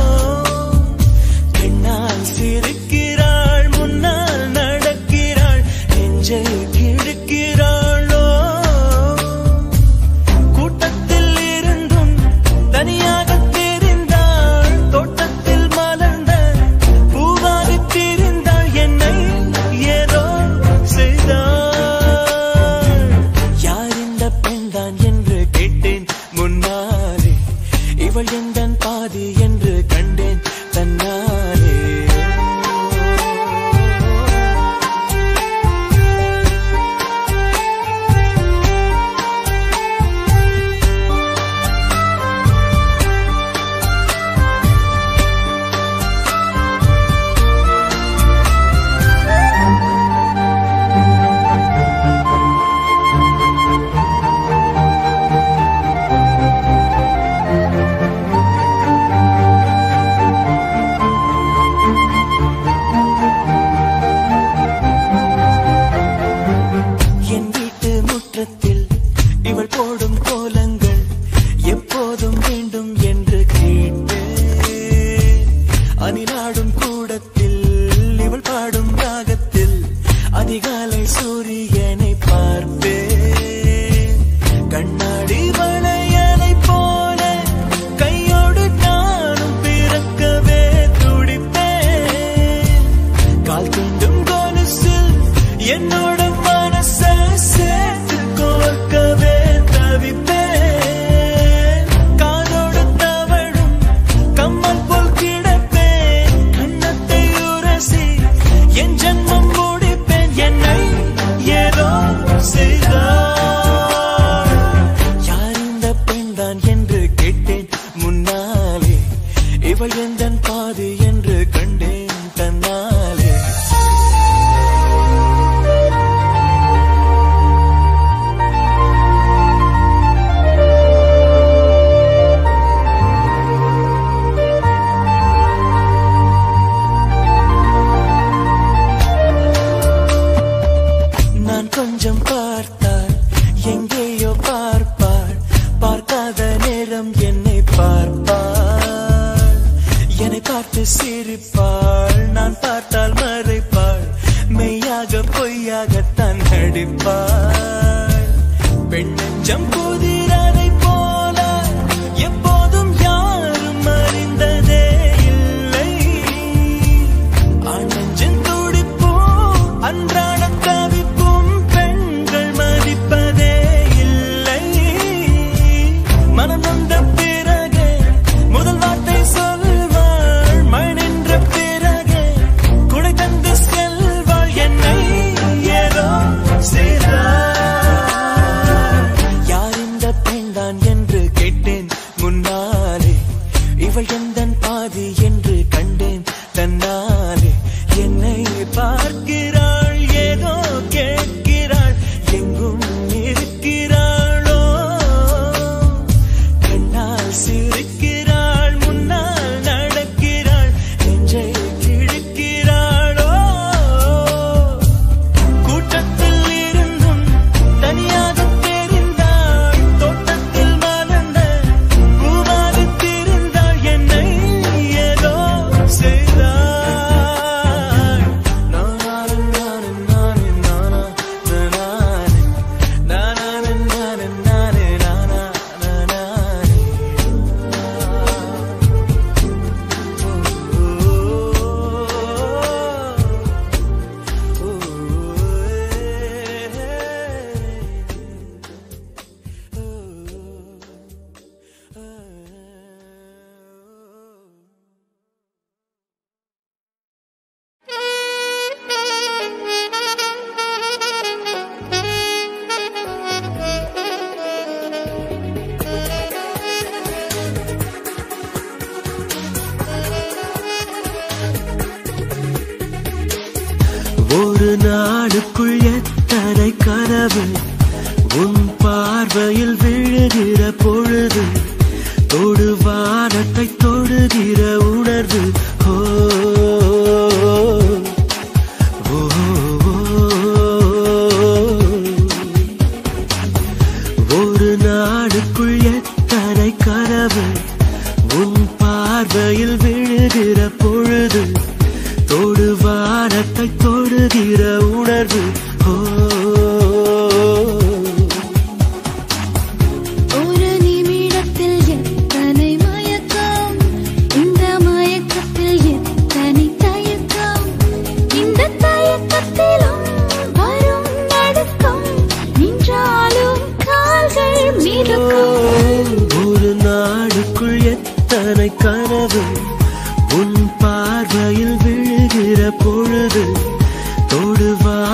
பெண்ணால் சிரிக்கிறாள், முன்னால் நடக்கிறாள், நெஞ்சை கிழக்கிறாளோ. கூட்டத்தில் இருந்தும் தனியாக தெரிந்தாள், தோட்டத்தில் மலர்ந்த பூவாகி திரிந்தாள், என்னை ஏதோ செய்தாள். யார் இந்த பெண்தான் என்று கேட்டேன் முன்னாலே, இவள் எந்தன் பாதி என்று கண்டேன் தன்னாலே. என் வீட்டு முற்றத்தில் இவள் போடும் கோலங்கள் எப்போதும் வேண்டும் என்று கேட்டேன். அணிலாடும் கூடத்தில் இவள் பாடும் ராகத்தில் அதிகாலை சூரியனை பார்ப்பேன். கண்ணாடி வளையலை போல கையோடு நானும் பிறக்கவே துடிப்பேன். கால் தீண்டும் கொலுசில் என்னோட மனசை சேர்த்து கோர்க்கவே தவிப்பேன். காதோடு தவழும் கம்மல் போல் கிடப்பேன். கண்ணத்தை உரசி என் ஜன்மம் முடிப்பேன். என்னை ஏதோ செய்தாள். யார் இந்த பெண்தான் என்று கேட்டேன் முன்னாலே, இவள் எந்தன் பாதி என்று கண்டேன் தன்னாலே. நான் கொஞ்சம் பார்த்தால் எங்கேயோ பார்ப்பாள், பார்க்காத நேரம் என்னை பார்ப்பாள். என்னை பார்த்து சிரிப்பாள், நான் பார்த்தால் மறைப்பாள், மெய்யாக பொய்யாகத்தான் நடிப்பாள். பெண் நெஞ்சம் புதிரதை போல எப்போதும் யாரும் அறிந்ததே இல்லை. ஆண் நெஞ்சின் துடிப்பும் அன்றாட தவிப்பும் பெண்கள் மதிப்பதே இல்லை. மனம் வந்த பிறகு முதல் வார்த்தை சொல்வாள், மழை நின்ற பிறகு குடை தந்து செல்வாள். என்னை ஏதோ செய்தாள். யார் இந்த பெண்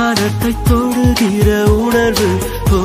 வானத்தை தொடுகிற உணர்வு ஓ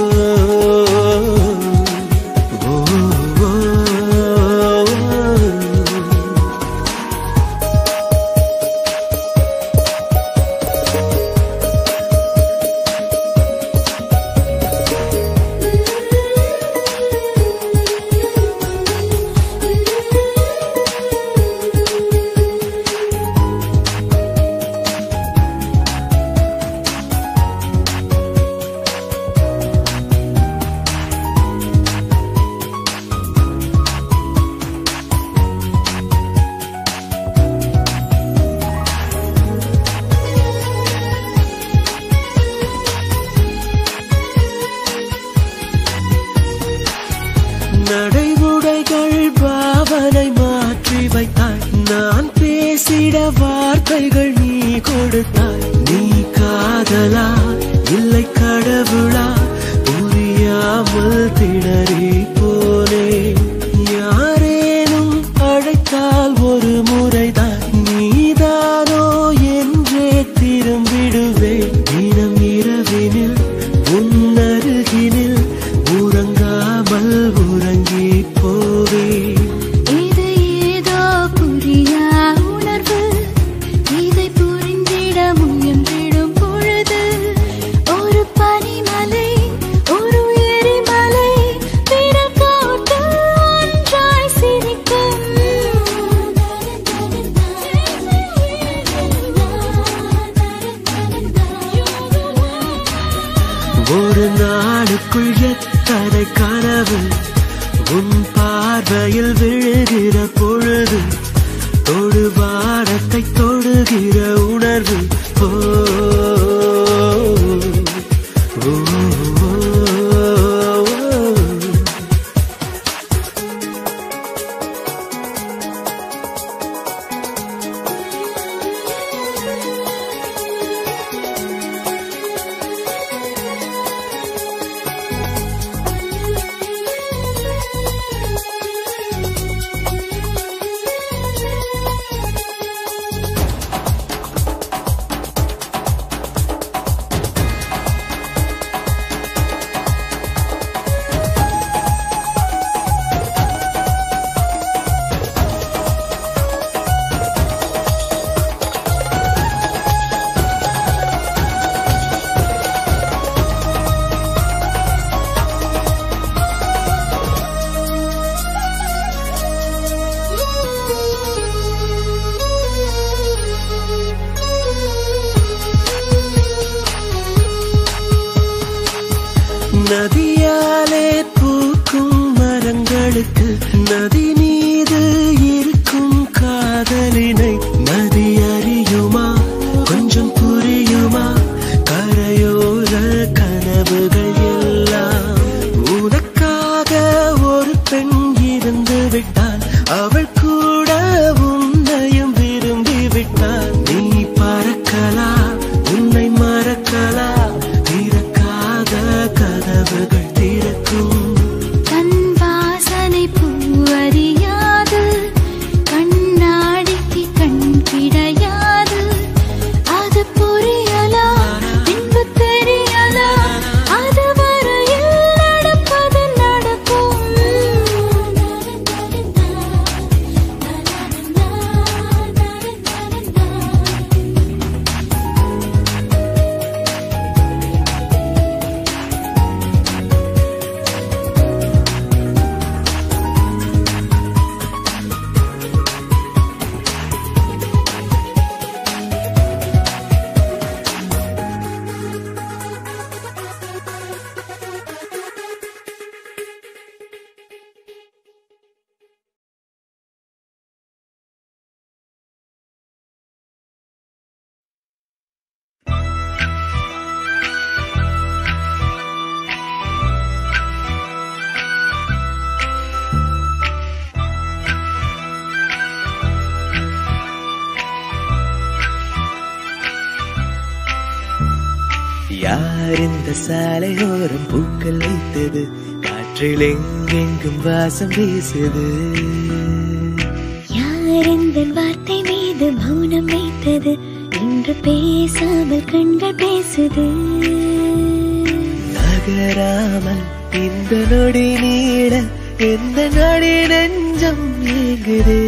நடைமுறைகள் பாவனை மாற்றி வைத்தாய் நான் பேசிட வார்த்தைகள் நீ கொடுத்தாய் நீ காதலா இல்லை கடவுளா புரியாமல் திணறி போனே யாரேனும் அழைத்தால் ஒரு முறைதான் நீதானோ என்றே திரும்பிடுவேன் தினம் இரவினில் உன்னருகினில் உறங்காமல் உறங்கி போவே இது ஏதோ புரியா உணர்வு இதை புரிந்திட முயன்றிடும் பொழுது ஒரு பனிமலை ஒரு எரிமலை விரல் கோட்டு ஒன்றாய் சிரிக்கும் ஒரு நாளுக்குள் எத்தனை கனவு உன் பார்வையில் விழுகிற பொழுது தொடு வானத்தை தொடுகிற உணர்வு ஓ ஓ, ஓ, ஓ. நதியாலே பூக்கும் மரங்களுக்கு நதி மீது இருக்கும் காதலினை நதி அறியுமா கொஞ்சம் புரியுமா கரையோர கனவுகள் எல்லாம் உனக்காக ஒரு பெண் இருந்து விட்டாள் அவள் கூட உன்னையும் விரும்பி விட்டாள் நீ பறக்கலாம் உன்னை மறக்கலாம் திறக்காத கதவுகள் திறக்கும் தன் வாசனை பூவறியாது கண்ணாடிக்கு கண் கிடையாது அது புரியலா பின்பு தெரியலா அது வரையில் நடப்பது நடக்கும் யார் இந்த சாலையோரம் பூக்கள் வைத்தது காற்றில் எங்கெங்கும் வாசம் வீசுது யார் இந்த வார்த்தை மீது மௌனம் வைத்தது என்ற இன்று பேசாமல் கண்கள் பேசுது. நகராமல் இந்த நொடி நீட எந்த நொடி நெஞ்சம் ஏங்குதே.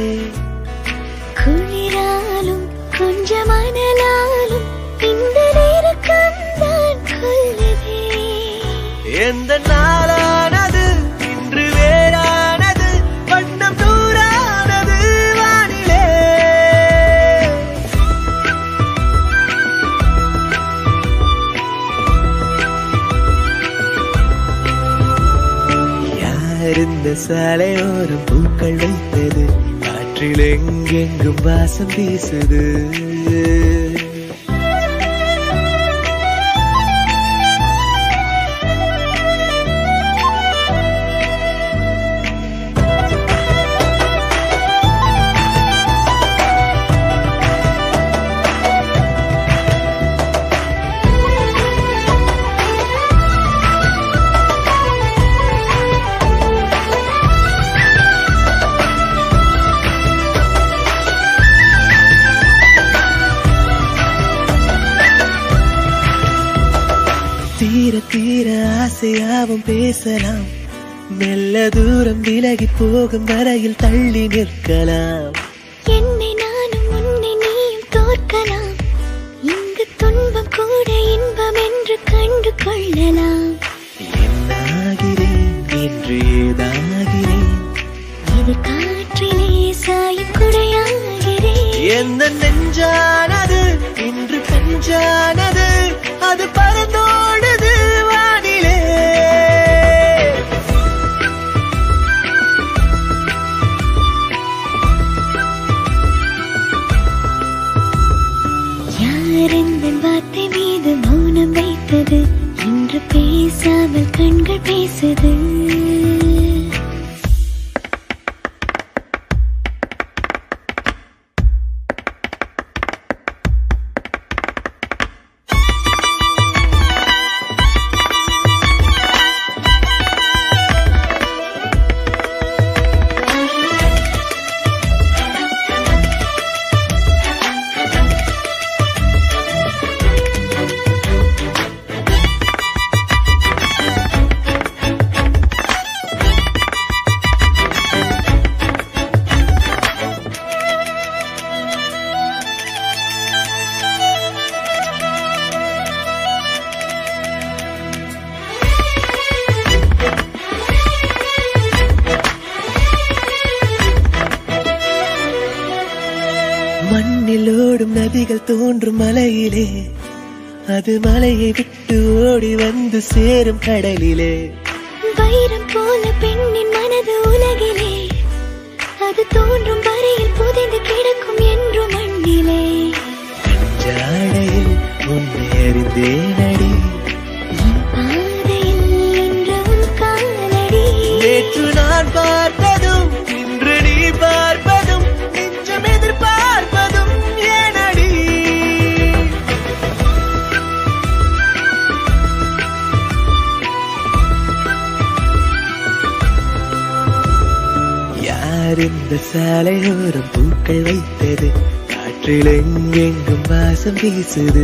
குளிராலும் கொஞ்சம் மணலாலும் இந்த நேரக்கம் தான் கொள்ளுதே. எந்த நாளானது இன்று வேறானது, வண்ணம் தூரானது வானிலே. யார் இந்த சாலையோரம் பூக்கள் வைத்தது, காற்றில் எங்கெங்கும் வாசம் வீசுது. தீர தீர ஆசையாவும் பேசலாம், மெல்ல தூரம் விலகி போகும் வரையில் தள்ளி நிற்கலாம். என்னை நானும் உன்னை நீயும் தோற்கலாம், இங்கு துன்பம் கூட இன்பம் என்று கண்டு கொள்ளலாம். என்னாகிறேன் என்று ஏதாகிறேன், இது காற்றிலே சாயும் குடையாகிறேன். எந்த நெஞ்சானது இன்று பஞ்சானது, அது பறந்தோடுது வானிலே. யார் இந்த வார்த்தை மீது மௌனம் வைத்தது, இன்று பேசாமல் கண்கள் பேசுது. மண்ணிலோடும் நதிகள் தோன்றும் மலையிலே, அது மலையை விட்டு ஓடி வந்து சேரும் கடலிலே. வைரம் போல பெண்ணின் மனது உலகிலே, அது தோன்றும் வரையில் புதைந்து கிடக்கும் என்று மண்ணிலே. ஜாடையில் உன்னை அறிந்தேனடி, என் பாதையில் இன்று உன் காலடி. நேற்று நான் பார்த்ததும் இன்று நீ பார்ப்பதும், நெஞ்சம் எதிர்பார்ப்பதும் ஏனடி. யார் இந்த சாலையோரம் பூக்கள் வைத்தது, காற்றில் எங்கெங்கும் வாசம் வீசுது.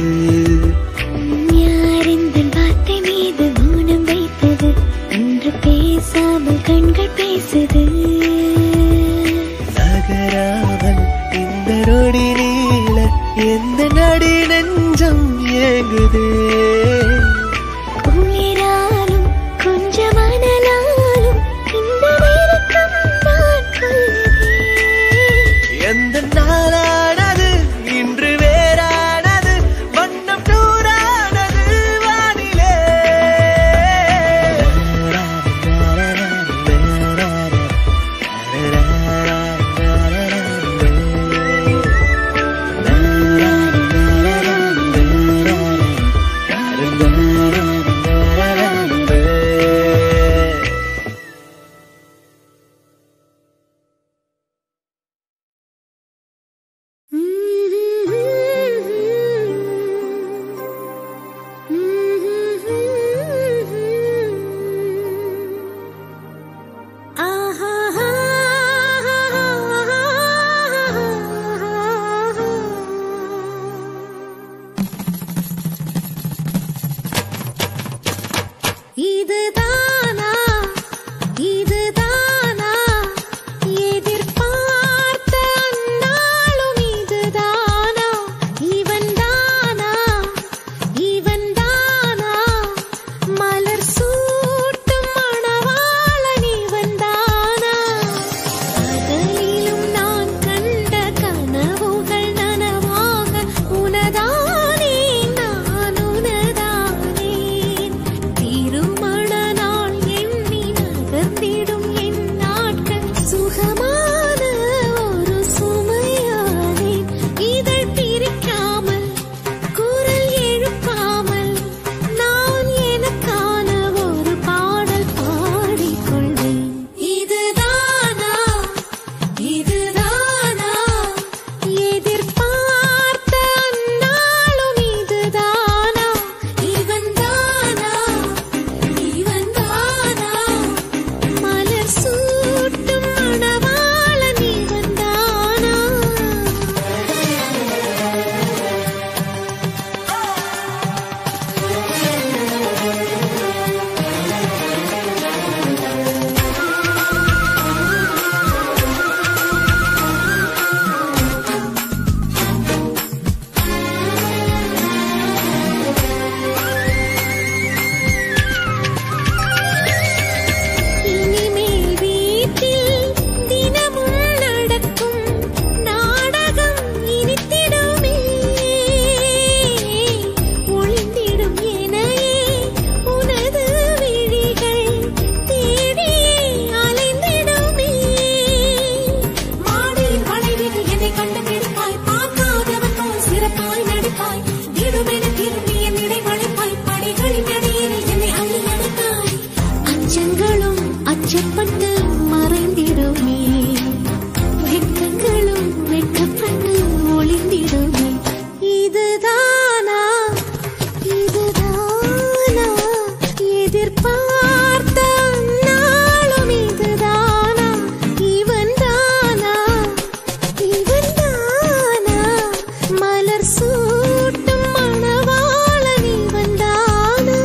யார் இந்த வார்த்தை மீது மௌனம் வைத்தது, இன்று பேசாமல் கண்கள் பேசுது. நகராமல் இந்த நொடி நீள எந்த நடி நெஞ்சம் ஏங்குதே. குளிராலும் கொஞ்சம் மணலாலும் இந்த நேரக்கம் தான் கொள்ளுதே. எந்த நாளானது இன்று வேறானது, வண்ணம் தூரானது வானிலே. la இதுதானா இதுதானா எதிர்பார்த்த அந்நாளும் இதுதானா இவன் தானா இவன் தானா மலர் சூட்டும் மணவாளன் இவன் தானா பகலிலும் நான் கண்ட கனவுகள் நனவாக உனதானே நான் உனதானே திருமண நாள் எண்ணி நகர்ந்திடும் என் நாட்கள் சுகமான ஒரு சுமையானேன் இதழ் பிரிக்காமல் குரல் எழுப்பாமல் நான் எனக்கான ஒரு பாடல் பாடிக்கொள்வேன் இதுதானா இதுதானா எதிர்பார்த்த அந்நாளும் இதுதானா இவன் தானா இவன் தானா மலர் சூட்டும் மணவாளன் இவன் தானா இனிமேல் வீட்டில் தினமும் நடக்கும் நாடகம் இனித்திடுமே ஒளிந்திடும் எனையே உனது விழிகள் தேடியே அலைந்திடுமே மாடியின் வளைவில் என்னை கண்டு நெடுப்பாய் பார்க்காதவன் போல் சிறப்பாய் நடிப்பாய் திடுமென திரும்பி என் இடை வளைப்பாய் படிகளின் அடியில் என்னை அள்ளி அணைத்தாய் அச்சங்களும் அச்சப்பட்டு மறைந்திடுமே வெட்கங்களும் வெட்கப்பட்டு ஒளிந்திடுமே இதுதானா இதுதானா எதிர்பார்த்த நாளும் இதுதானா இவன் தானா இவன் தானா மலர் சூட்டும் மணவாளன் இவன் தானா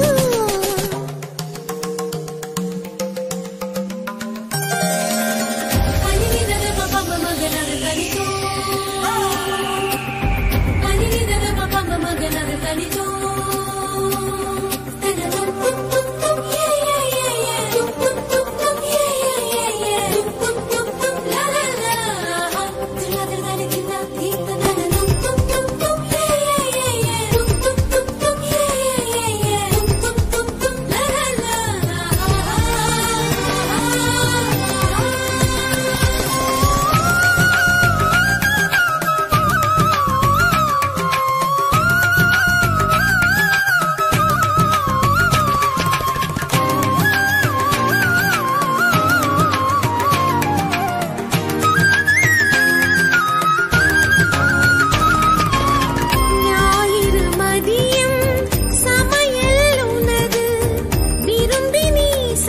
ஞாயிறு மதியம் சமையல் உனது விரும்பி நீ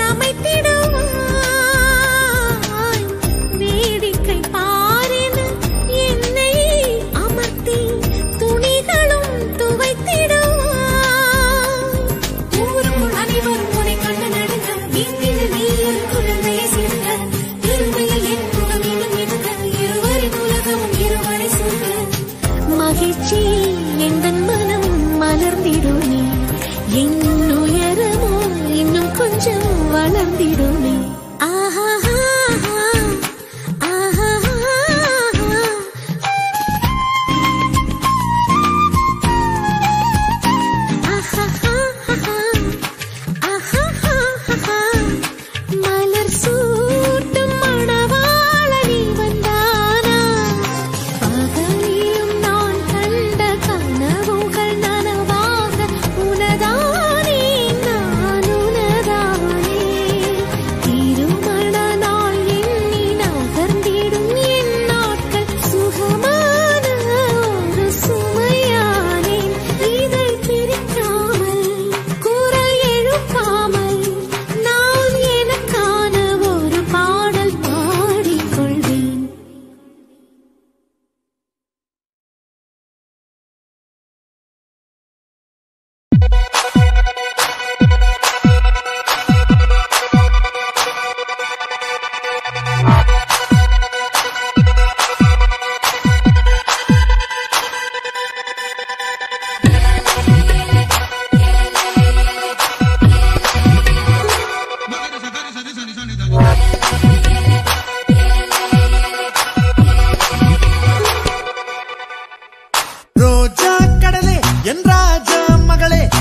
சமைத்திடுவாய் வேடிக்கை பாரென என்னை அமர்த்தி துணிகளும் துவைத்திடுவாய் ஊருக்குள் அனைவரும் உன்னை கண்டு நடுங்க வீட்டில் நீ ஒரு குழந்தையை சிறுக இருமையில் என் முகம் இன்னும் இருக்க இருவரின் உலகமும் இருவரை சூழ மகிழ்ச்சியில் எந்தன் மனம் மலர்ந்திடுமே என் உயரமோ இன்னும் கொஞ்சம் வளர்ந்திடுமே ஆஹா ஆஹா மலர் சூட்டும் மணவாளன் இவன் தானா பகலிலும் நான் கண்ட கனவுகள் நனவாக உனதானே நான் உனதானே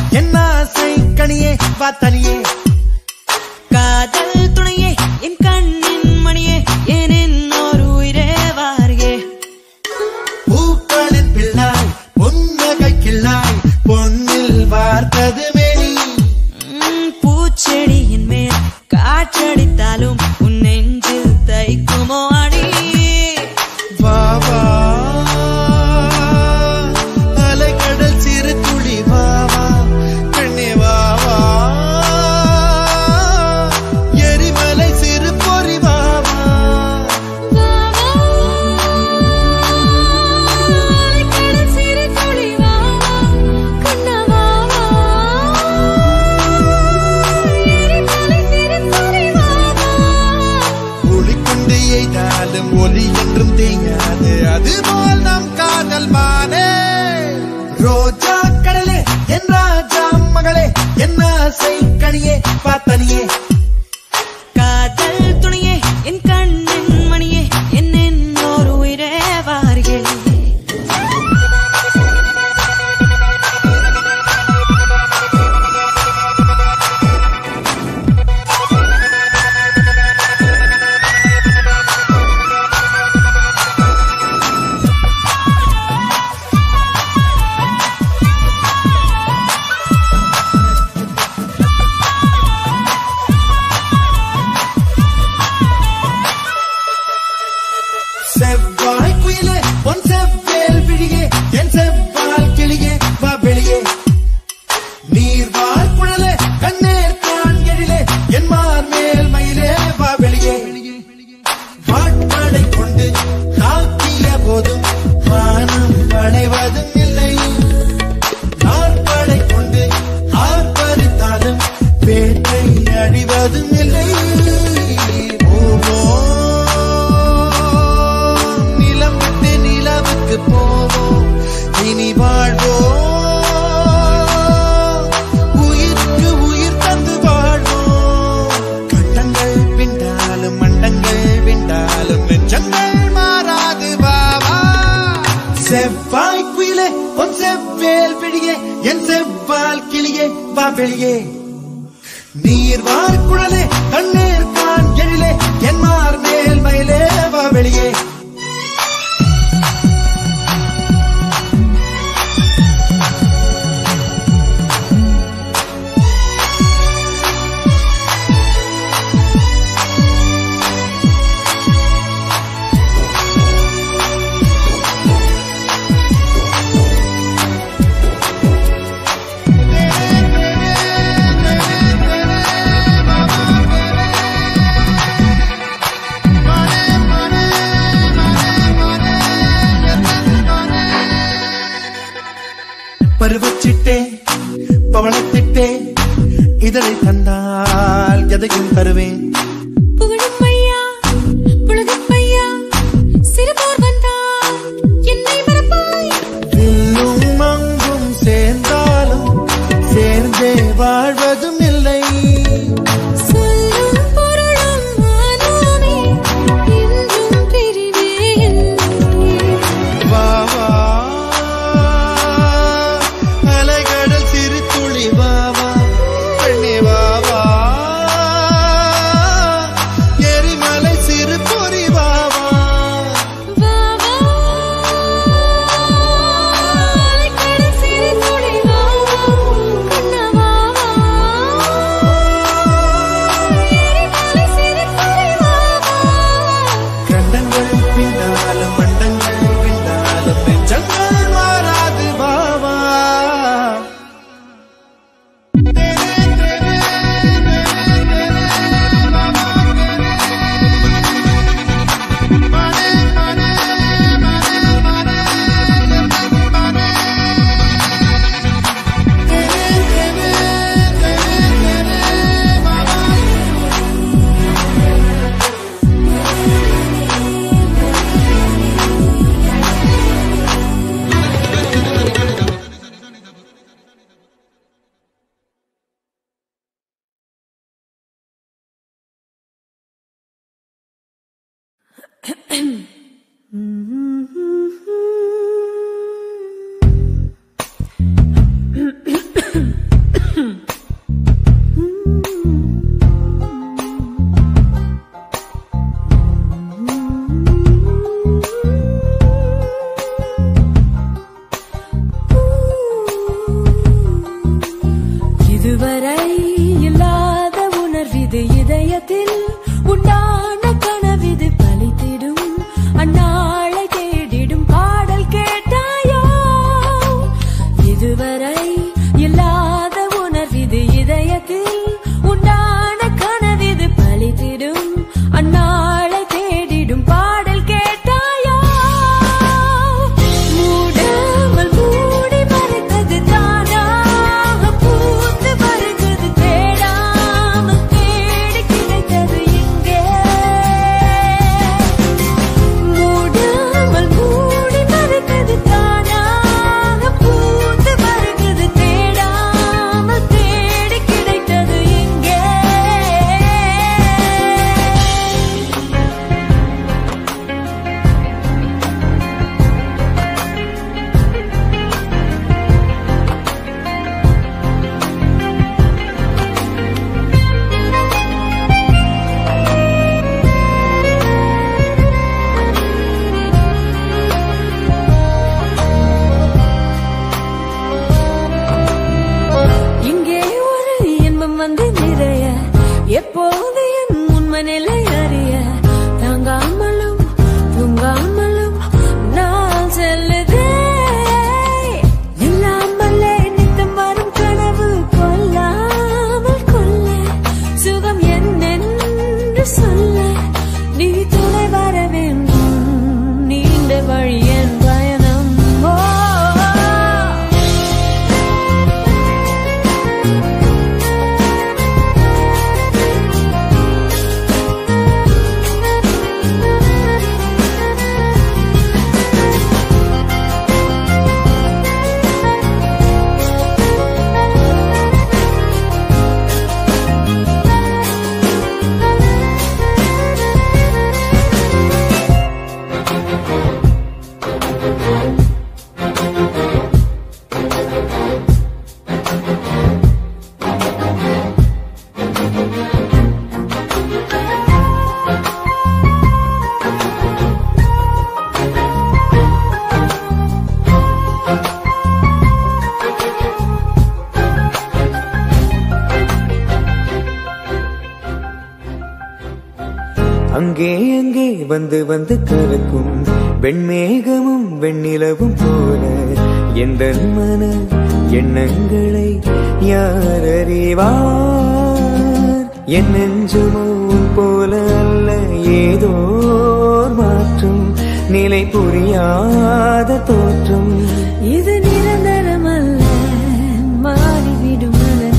என்ன ஆசை கனியே வா தனியே காதல் துணையே என் கண்ணின் மணியே ஏன் என்னொரு உயிரே வாரியே பூக்களின் பிள்ளாய் பொன்னகை கிள்ளாய் பொன்னில் வார்த்தது மேனி பூச்செடியின் மேல் காற்றடித்தாலும் உன் நெஞ்சில் தைக்குமோ அடி வா வா அலைக்கடல் சிறு துளி வா வா கண்ணே வா வா எரிமலை சிறு பொறி வா வா ஒளிக்கொண்டு எய்தாலும் ஒலி என்றும் தேங்காது அதுபோல் நம் காதல் மானே ரோஜா கடலே என் ராஜா மகளே என்ன ஆசை கனியே பார்த்தனியே காதல் துணையே என் கண்ணின் மணியே என் என்னொரு உயிரே வாரியே செவ்வாய் குயிலே பொன் செவ்வேல் விழியே என் செவ்வால் கிளியே வா வெளியே நீர்வாழ் குழலே கண்ணேர் காண்களிலே என் மார் மேல் மயிலே வா வெளியே வாட்படை கொண்டு தாக்கிய போதும் வானம் வளைவதும் இல்லை நாற்படை கொண்டு ஆர்ப்பரித்தாலும் வேட்டை அழிவதும் இல்லை போவோம் இனி வாழ்வோம் உயிருக்கு உயிர் தந்து வாழ்வோம் கண்டங்கள் விண்டாலும் மண்டங்கள் விண்டாலும் நெஞ்சங்கள் மாறாது வாவா செவ்வாய் குயிலே பொன் செவ்வேல் விழியே என் செவ்வால் கிளியே வா வெளியே நீர்வார் குழலே கண்ணீர் கான் எழிலே என் மார் மேல் மயிலே வா வெளியே பருவச்சிட்டே பவளத்திட்டே இதழை தந்தால் எதையும் தருவேன் புகழும் ஐயா புலகம் ஐயா சிறுபோர் வந்தால் என்னை மறப்பாய் இன்னும் அங்கும் சேர்ந்தாலும் சேர்ந்தே வாழ்வதும் இல்லை சொல்லும் பொருளும் மானமே என்றும் பிரிவே இல்லை வா வா அலைகடல் சிறு துளி வா வா கண்ணே வா வா எரிமலை சிறு பொறி வா வா வா வா அலைக்கடல் சிறு துளி வா வா கண்ணா வா வா எரிமலை சிறு பொறி வா வா கண்டங்கள் பின்னாலும் மண்டங்கள் விண்டாலும் நெஞ்சங்கள் மாறாது வா வா அங்கே அங்கே வந்து வந்து கலக்கும் வெண்மேகமும் வெண்ணிலவும் போல எந்த மன எண்ணங்களை யார் அறிவார்? என் நெஞ்சுமோ போல அல்ல ஏதோ மாற்றும் நிலை புரியாத தோற்றம். இது நிரந்தரமல்ல, மாறிவிடும்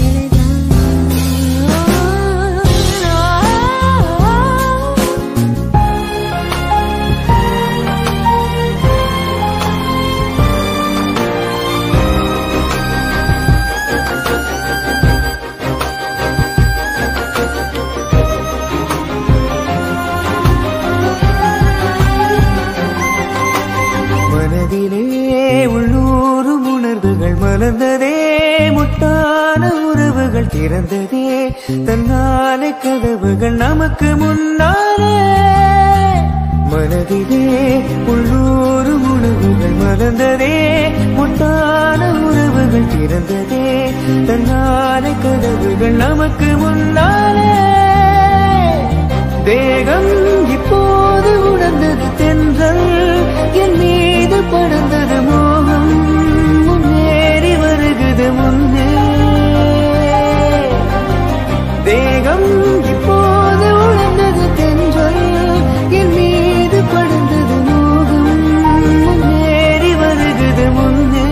உள்ளூரும் உணர்வுகள் மலர்ந்ததே, முட்டான உறவுகள் திறந்ததே, தன்னாலே கதவுகள் நமக்கு முன்னாலே. மனதிலே உள்ளூரும் உணர்வுகள் மலர்ந்ததே, முட்டான உறவுகள் திறந்ததே, தன்னாலே கதவுகள் நமக்கு முன்னாலே. தேகம் இப்போது உணர்ந்தது தென்றல், என் மீது படர்ந்தது மோகம், முன்னேறி வருகிறது முன்னே. தேகம் இப்போது உணர்ந்தது தென்றல், என் மீது படர்ந்தது மோகம், முன்னேறி வருகிறது முன்னே.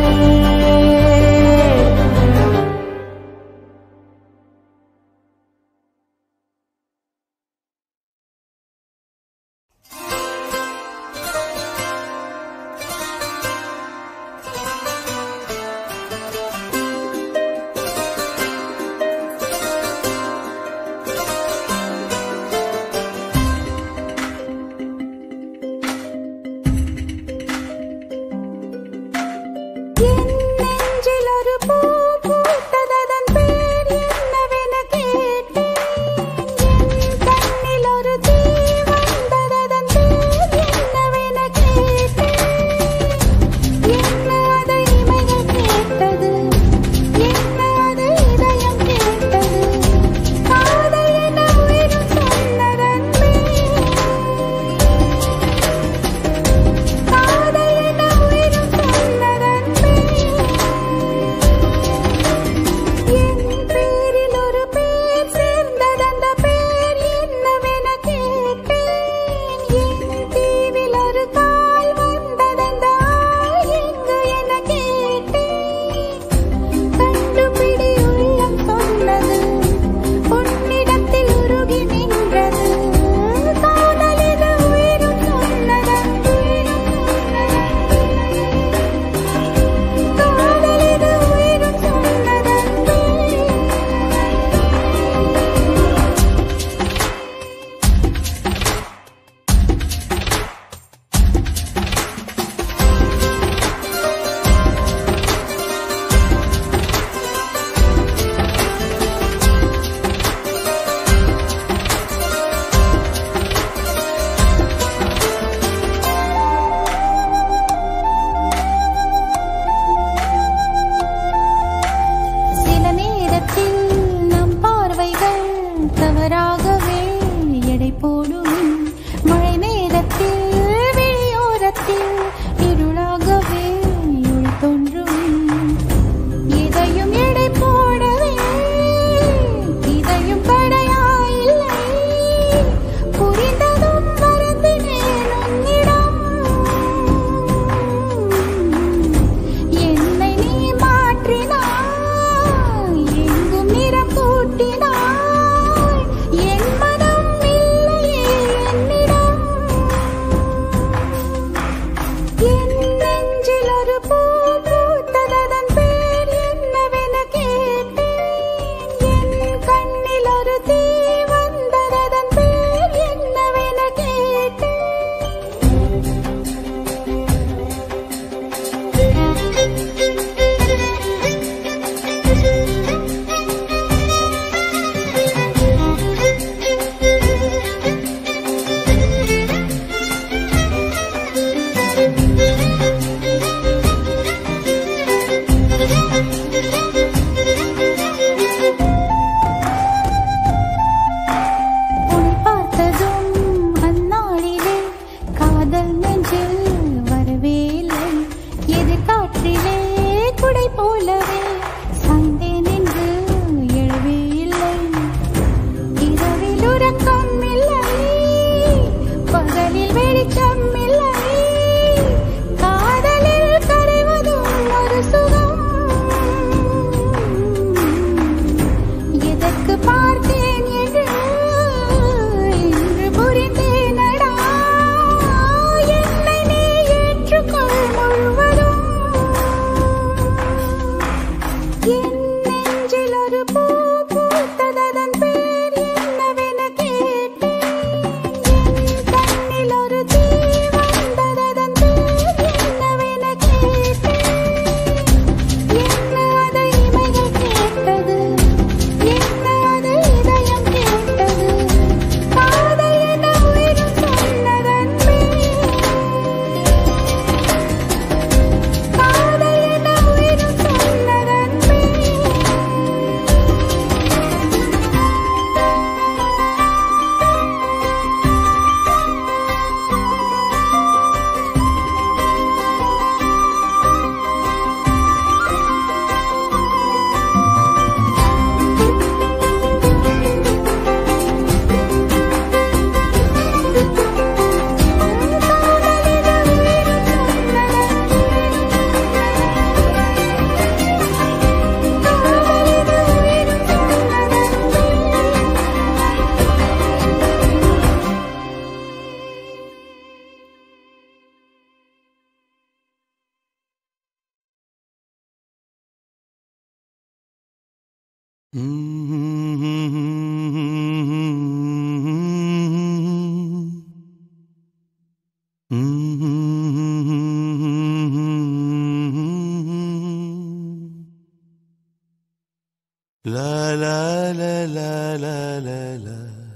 La la la la la la la.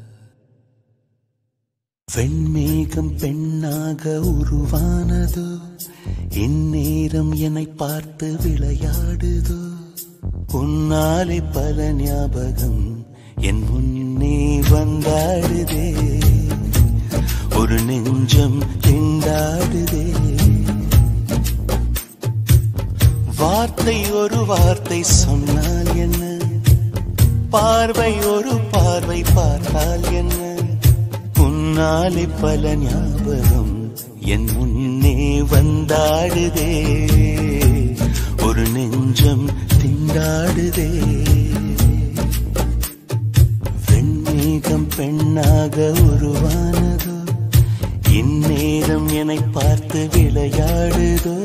வெண்மேகம் பெண்ணாக உருவானதோ, இந்நேரம் என்னை பார்த்து விளையாடுதோ. உன்னாலே பல ஞாபகம் என் முன்னே வந்தாடுதே, ஒரு நெஞ்சம் திண்டாடுதே. வார்த்தை ஒரு வார்த்தை சொன்னால் என்ன, பார்வை ஒரு பார்வை பார்த்தால் என்ன. உன்னாலே பல ஞாபகம் என் முன்னே வந்தாடுதே, ஒரு நெஞ்சம் திண்டாடுதே. வெண்மேகம் பெண்ணாக உருவானதோ, இந்நேரம் என்னை பார்த்து விளையாடுதோ.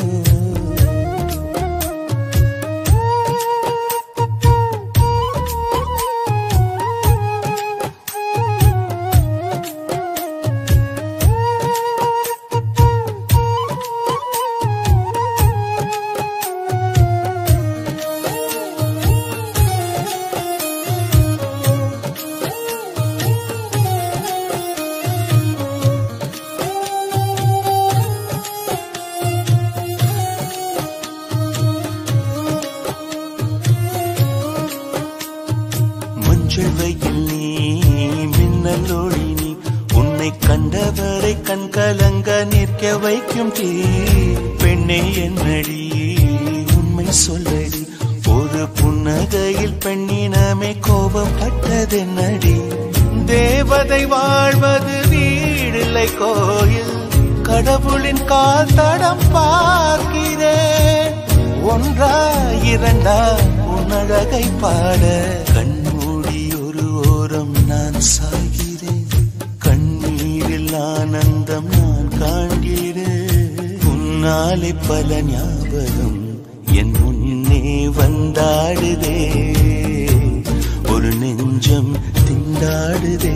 வெயில் நீ மின்னல் ஒளி நீ, உன்னை கண்டவரை கண் கலங்க நிற்க வைக்கும் தீ. பெண்ணே என்னடி உண்மை சொல்லடி, ஒரு புன்னகையில் பெண்ணினமே கோபப்பட்டதென்னடி. தேவதை வாழ்வது வீடில்லை கோயில், கடவுளின் கால் தடம் பார்க்கிறேன். ஒன்றா இரண்டா உன்னழகை பாட, கண்மூடி ஒரு ஓரம் நான் சாகிறேன். கண்ணீரில் ஆனந்தம் நான் காண்கிறேன். உன்னாலே பல ஞாபகம் என் முன்னே வந்தாடுதே, ஒரு நெஞ்சம் திண்டாடுதே.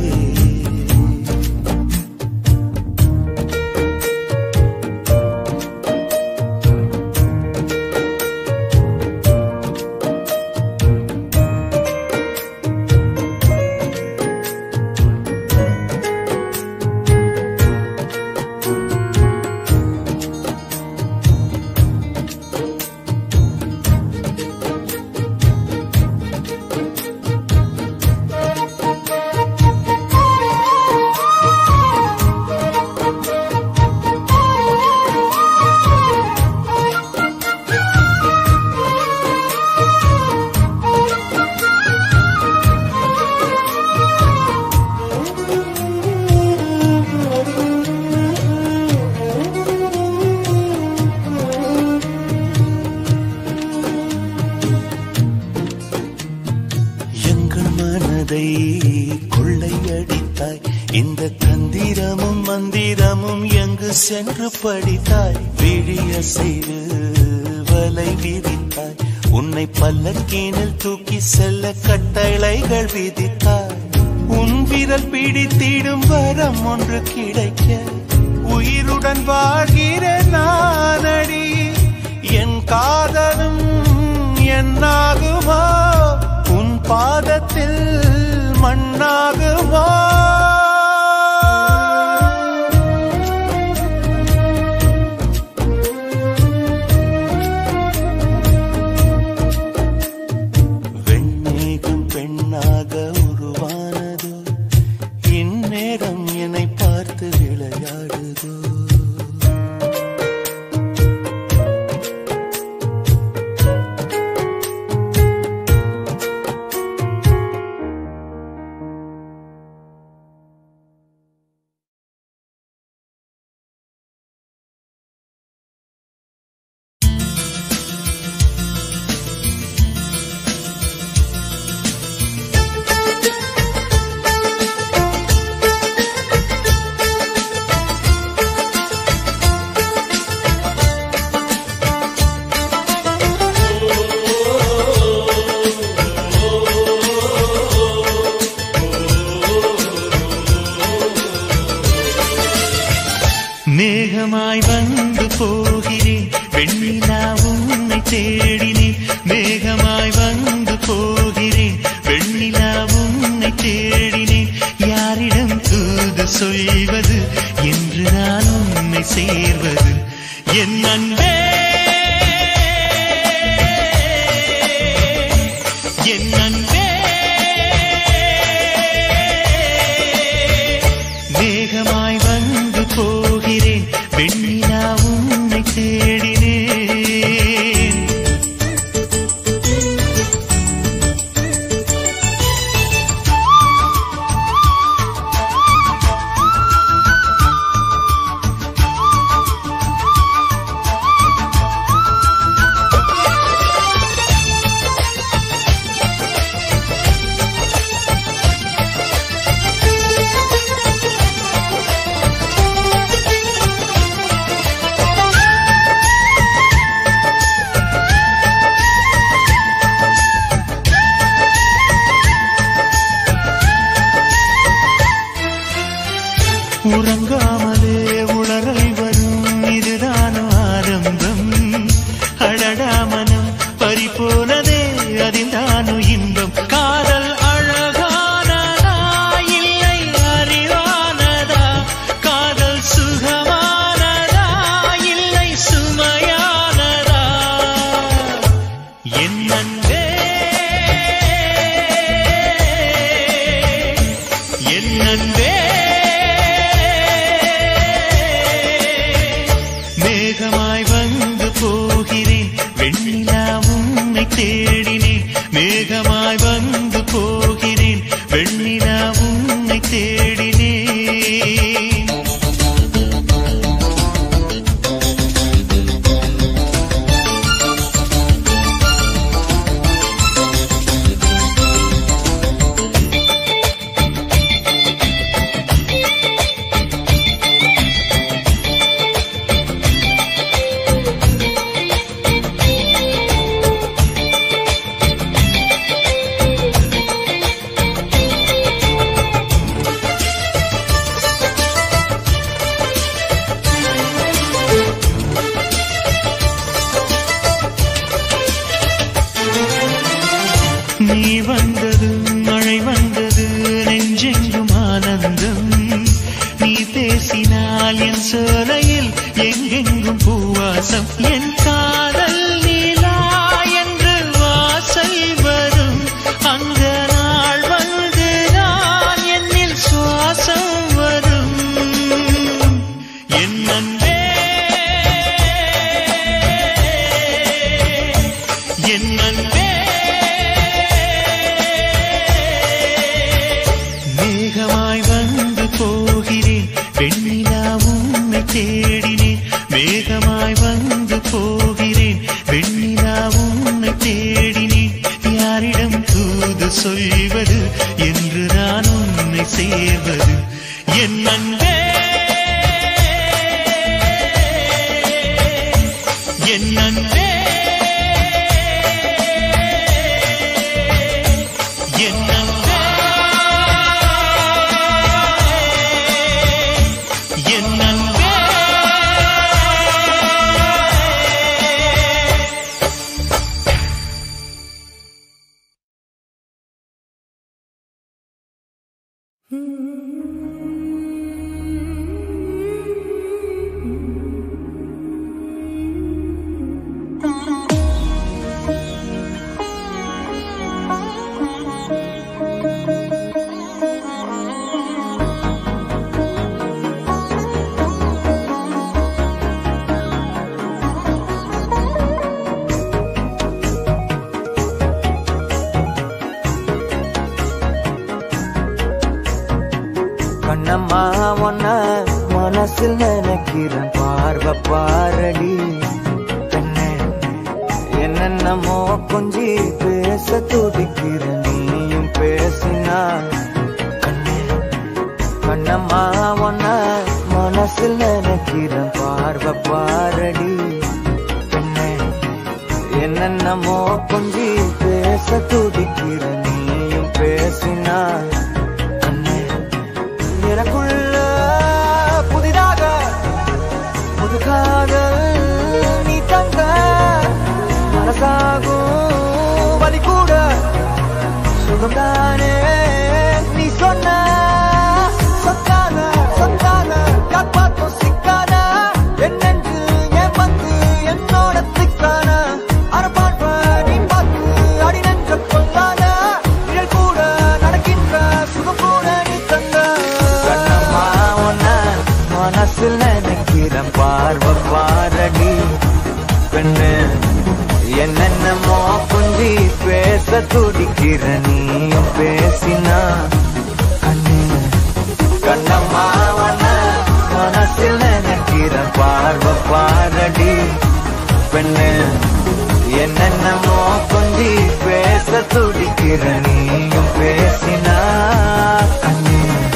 கொள்ளையடித்தாய், இந்த தந்திரமும் மந்திரமும் எங்கு சென்று படித்தாய். விழிய செய்து வலை விதித்தாய், உன்னை பல்லக்கீனில் தூக்கி செல்ல கட்டளைகள் விதித்தாய். உன் விரல் பிடித்திடும் வரம் ஒன்று கிடைக்க, உயிருடன் வாழ்கிற நானடி. என் காதலும் என்னாகுமா, உன் பாதத்தில் மண்ணாகுமா. வெண்மேகம் பெண்ணாக உருவானதோ, இந்நேரம் என்னை பார்த்து விளையாடுதோ. தேடினேன் மேகமாய் வந்து போகிறேன் வெண்ணிலா உன்னை தேடினேன் யாரிடம் தூது சொல்வது என்று நான் உன்னை சேர்வது என் அன்பே என் அன்பே மேகமாய் வந்து போகிறேன் வெண்ணிலா உன்னை தேடினேன் உறங்காமலே உளறல் வரும் இதுதான் ஆரம்பம் அழடா மனம் பறிபோனதே அதில்தானு இன்பம் காதல் அழகானதா இல்லை அறிவானதா காதல் சுகமானதா இல்லை சுமையானதா என் அன்பே என் அன்பே மேகமாய் வந்து போகிறேன் வெண்ணிலா உன்னை தேடினேன் மேகமாய் வந்து போகிறேன் வெண்ணிலா உன்னை தேடினேன் நீ வந்தது மழை வந்தது நெஞ்செங்கும் ஆனந்தம் நீ பேசினால் என் சோலையில் எங்கெங்கும் பூவாசம் என் காதல் நீலா என்று வாசல் வரும் அந்த நாள் வந்து நான் என்னில் சுவாசம் வரும் என் அன்பே என் அன்பே மேகமாய் வந்து போகிறேன் வெண்ணிலா உன்னை தேடினேன் மேகமாய் வந்து போகிறேன் வெண்ணிலா உன்னை தேடினேன் யாரிடம் தூது சொல்வது என்று நான் உன்னை சேர்வது என் அன்பே என் அன்பே என் அன்பே என் அன்பே கண்ணம்மா ஒன்ன மனசில் நினைக்கிறேன் பார்வை பாரடி பெண்ணே என்னென்னமோ கொஞ்சி பேச துடிக்கிற நீயும் பேசினா கண்ணே கண்ணம்மா ஒன்ன மனசில் நினைக்கிறேன் பார்வை பாரடி பெண்ணே என்னென்னமோ கொஞ்சி பேச துடிக்கிற நீயும் பேசினா எனக்குள்ள புதிதாக புது காதல் நீ தங்க மன தானே நீ சொன்ன சொக்காத சொக்காத காப்பாத்தும் சிக்காத என்னென்று என் பத்து என்னோட திக்கான அரப்பாட்ப நீ பார்த்து அடி நெஞ்ச கொள்ளாத நிழல் கூட நடக்கின்ற சுகம் கூட நீ தந்த கண்ணம்மா ஒன்ன மனசில் நினைக்கிறேன் பார்வை பாரடி பெண்ணு என்னென்னமோ கொஞ்சி பேச துடிக்கிற நீயும் பேசினா கண்ணு கண்ணம்மா வண்ண மனசில் நினைக்கிற பார்வை பாரடி பெண்ணு என்னென்னமோ கொஞ்சி பேச துடிக்கிற நீயும் பேசினா கண்ணு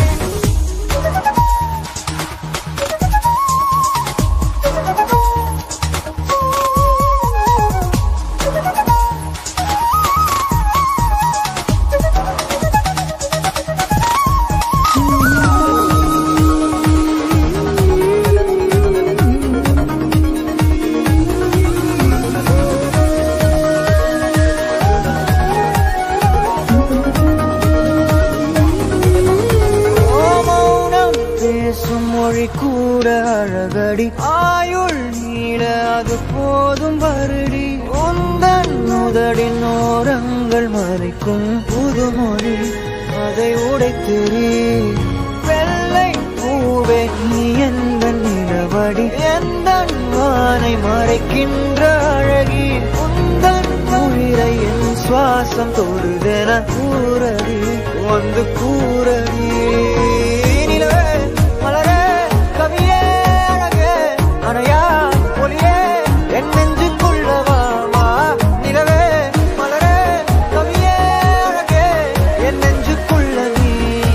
கூட அழகடி ஆயுள் நீள அது போதும் வருடி உந்தன் முதடின் ஓரங்கள் மறைக்கும் புதுமொழி அதை உடைத்தெறி வெள்ளை பூவே நீ எந்த நிலவடி எந்த வானை மறைக்கின்ற அழகி உந்தன் உயிரை என் சுவாசம் தொடுதென கூறடி வந்து கூறடி நிலவே மலரே கவியே அழகே அணையா ஒளியே என் நெஞ்சுக்குள்ளவாமா நிலவே மலரே கவியே அழகே என் நெஞ்சுக்குள்ள நீ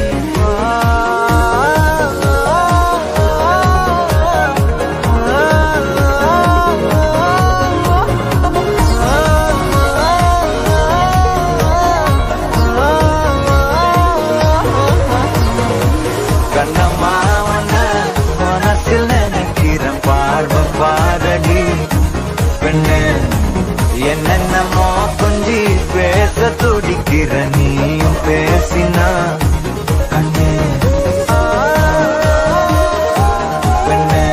கண்ணம்மா மனசில் நினைக்கிறேன் பார்வை பாரடி பெண்ணு என்னென்னமோ கொஞ்சி பேச துடிக்கிற நீயும் பேசினா கண்ணு பெண்ணு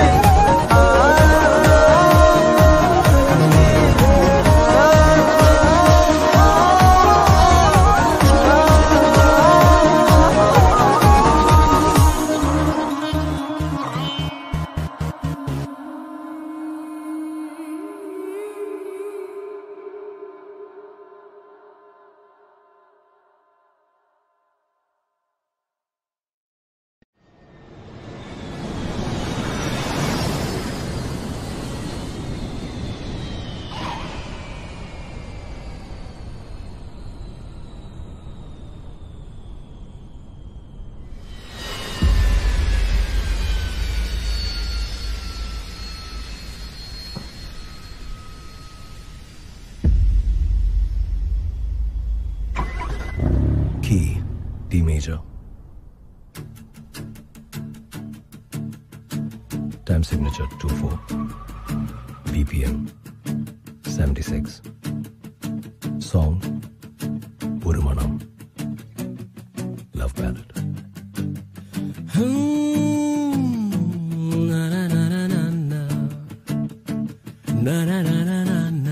Key, D major. Time signature two four. B P M seventy-six. Song Urumanam. Love ballad. Na na na na na na. Na na na na na na.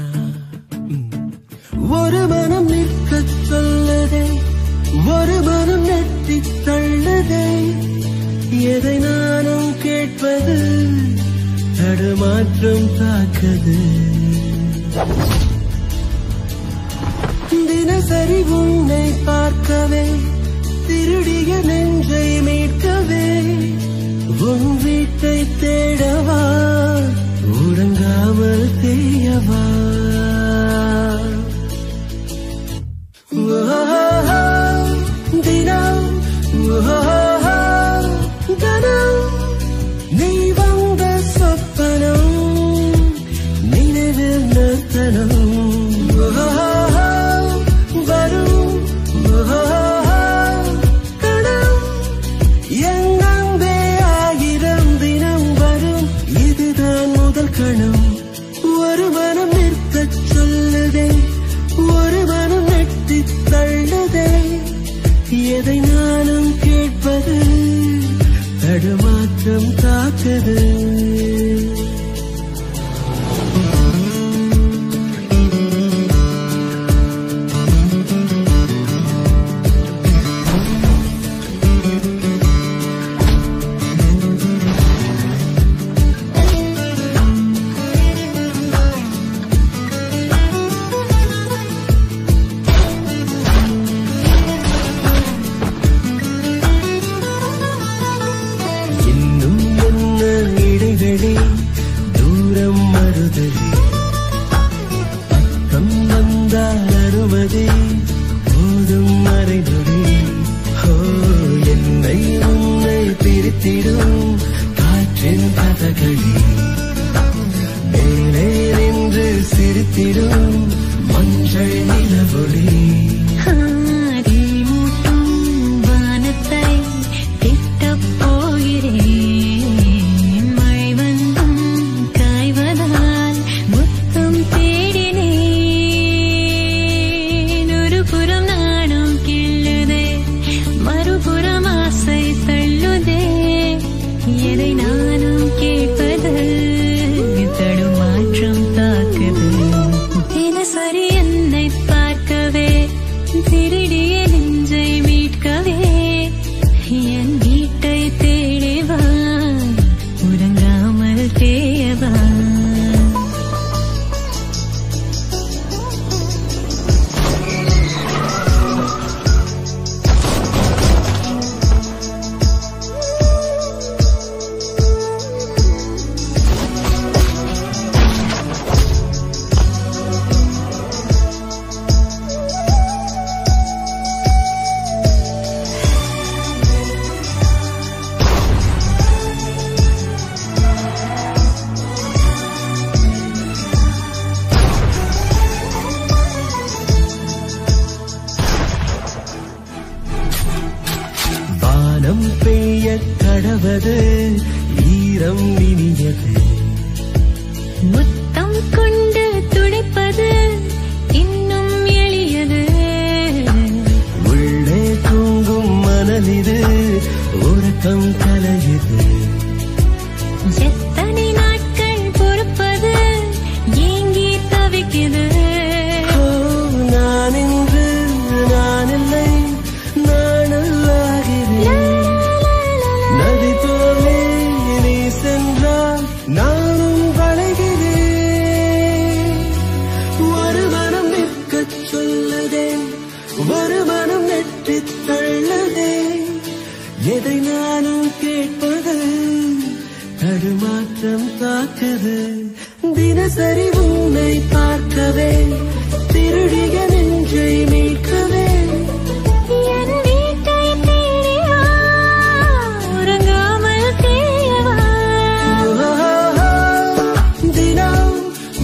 ஒரு மனம் நிற்கச் சொல்லதே ஒரு மனம் நெட்டி தள்ளதே எதை நானும் கேட்பது தடுமாற்றம் தாக்குது தினசரி உன்னை பார்க்கவே திருடிய நெஞ்சை மீட்கவே உன் வீட்டை தேடவா உறங்காமல் தேயவா தினம் தனம் நீ வந்த சொப்பனம் நினைவில் நிறுத்தனம் வரும் வானம் பெய்ய கடவது ஈரம் இனியது முத்தம் கொண்டு துடைப்பது இன்னும் எளியது உள்ளே தூங்கும் மனதிது உறக்கம் கலையுது எத்தனை நாட்கள் பொறுப்பது ஏங்கி தவிக்குது நான் இன்று நான் இல்லை நானல்லாகிறேன் நதி போலே நீ சென்றால் நானும் வளைகிறேன் ஒரு மனம் நிற்கச் சொல்லுதே ஒரு மனம் நெற்றித் தள்ளுதே எதை நானும் கேட்பது தடுமாற்றம் தாக்குது தினசரி உன்னை பார்க்கவே திருடிய நெஞ்சை மீட்கவே என் வீட்டை தேடிவா உறங்காமல் தேயவா தினம்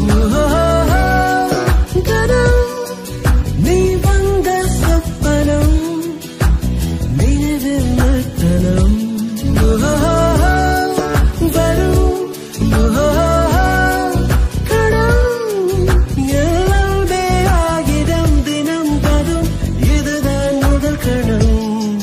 கனம் நீ வந்த சொப்பனம் நினைவில் நிறுத்தனம் வரும் கணம் எல்லாமே ஆகிடம் தினம் வரும் இதுதான் முதல் கணம்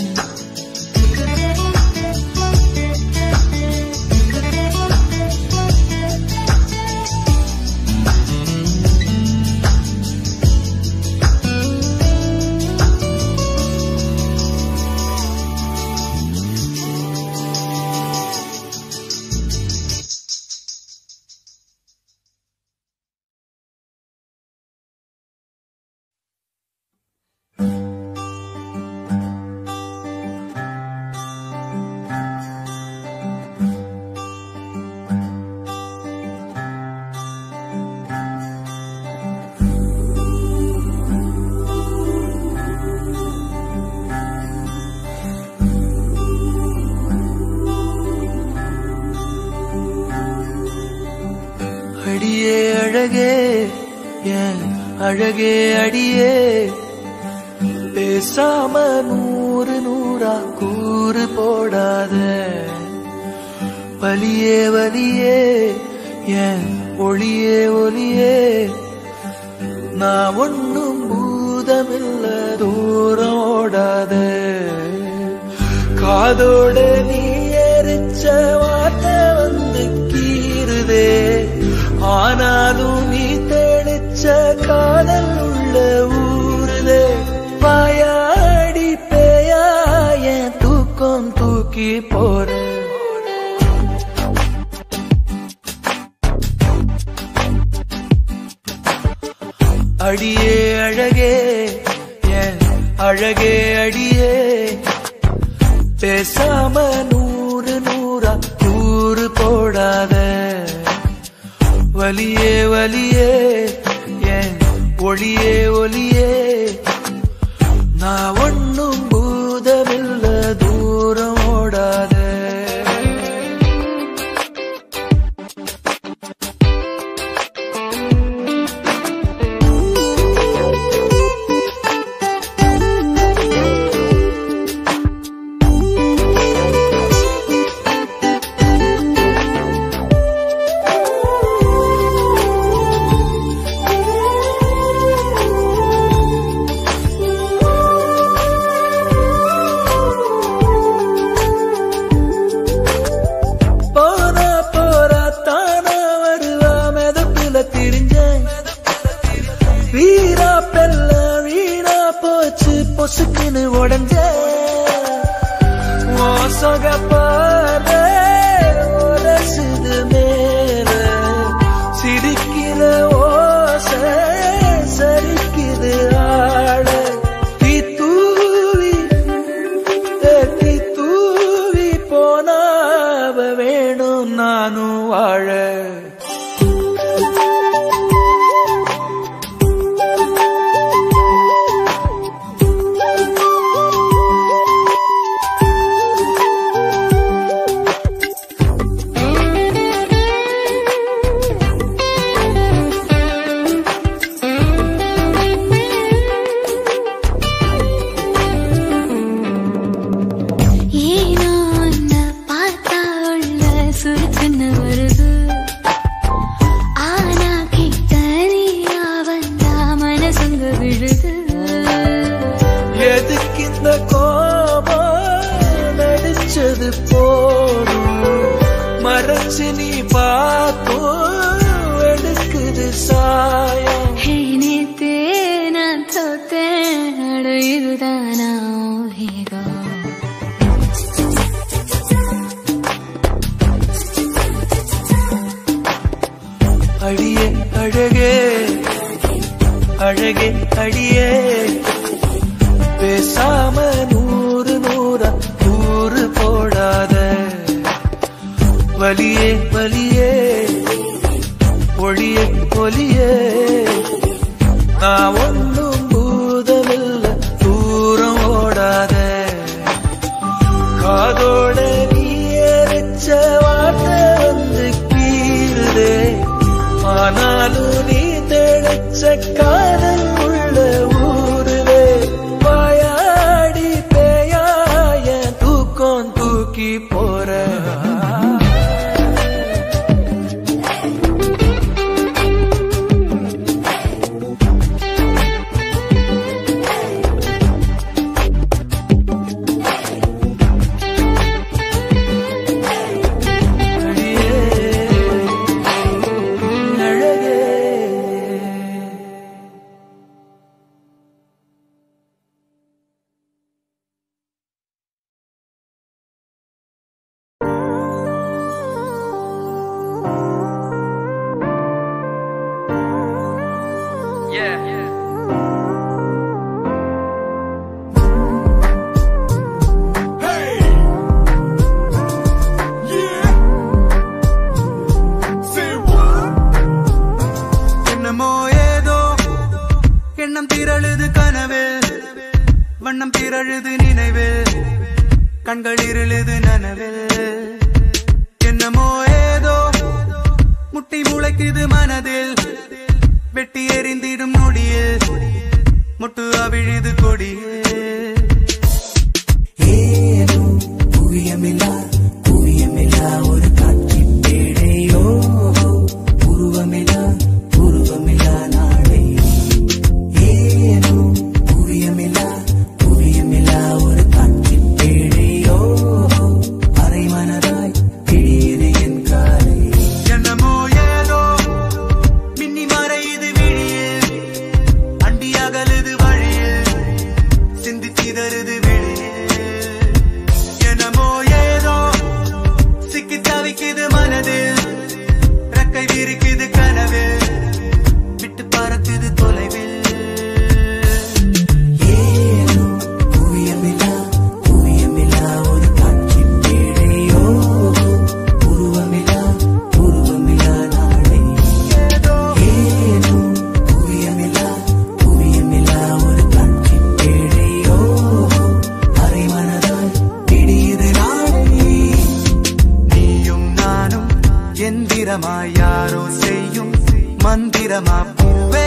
அடியே அழகே என் அழகே அடியே பேசாம நூறு நூறா கூறு போடாத வலியே வலியே என் ஒளியே ஒளியே நான் ஒன்னும் பூதமில்ல தூரம் ஓடாத காதோட நீ எரிச்ச வார்த்தை வந்து கீறுதே ஆனாலும் நீ தெளிச்ச காதல் உள்ள ஊருதே வாயாடி பேயா என் தூக்கம் தூக்கி போற அடியே அழகே என் அழகே அடியே பேசாம நூறு நூறா கூறு போடாத வலியே வலியே என் ஒளியே ஒளியே நான் ஒன்னும் பூதமில்ல தூரம் ஓடாத பொசுக்குன்னு உடஞ்ச மோசகப்பாத உரசுது மேல சிரிக்கிற ஓச சரிக்குது ஆட தீ தூவி தீ தூவி போனாவ வேணும் நானும் வாழ இந்த கோபம் நடிச்சது போதும் மறைச்சு நீ பார்த்தும் எடுக்குது சாயம். நேத்தே நான் தோத்தேன் இதுதானா வேகம். அடியே அழகே அழகே அடியே பேசாம நூறு நூறா நூறு போடாத வலியே வலியே ஒளியே ஒலியே நான் ஒன்னும் பூதமில்ல தூரம் ஓடாத காதோட நீ எரிச்ச வார்த்தை வந்து கீழுதே ஆனாலும் நீ தெளிச்ச காதல் உள்ள ஊருவே வாயாடி பேயாய தூக்கம் தூக்கி போற. வண்ணம் திரழுது நினைவில் கண்கள் இருளுது நனவில் என்னமோ ஏதோ முட்டி முளைக்குது மனதில் வெட்டி எறிந்திடும் நொடியில் முட்டு அவிழுது கொடியில் ஏனோ புவியமில்லா புவியமில்லா ஒரு காட்சி பேழையோ உருவமில்லா உருவமில்லா நாளை ஏனோ புவியமில்லா புவியமில்லா ஒரு காட்சி பேழையோ அரை மனதாய் கிழியது என் காலை என்னமோ ஏதோ மின்னி மறையுது விழியில் அண்டி அகலுது வழியில் சிந்தி சிதறுது வெளியில் என்னமோ ஏதோ சிக்கி தவிக்குது மனதில் ரெக்கை விரிக்குது கனவில் விட்டு பறக்குது தொலைவில் ஏனோ புவியமில்லா புவியமில்லா ஒரு காட்சி பேழையோ உருவமில்லா உருவமில்லா நாளை ஏனோ புவியமில்லா புவியமில்லா ஒரு காட்சி பேழையோ அரை மனதாய் பிடியுது நாளை நீயும் நானும் எந்திரமாய் யாரோ செய்யும் மந்திரமா பூவே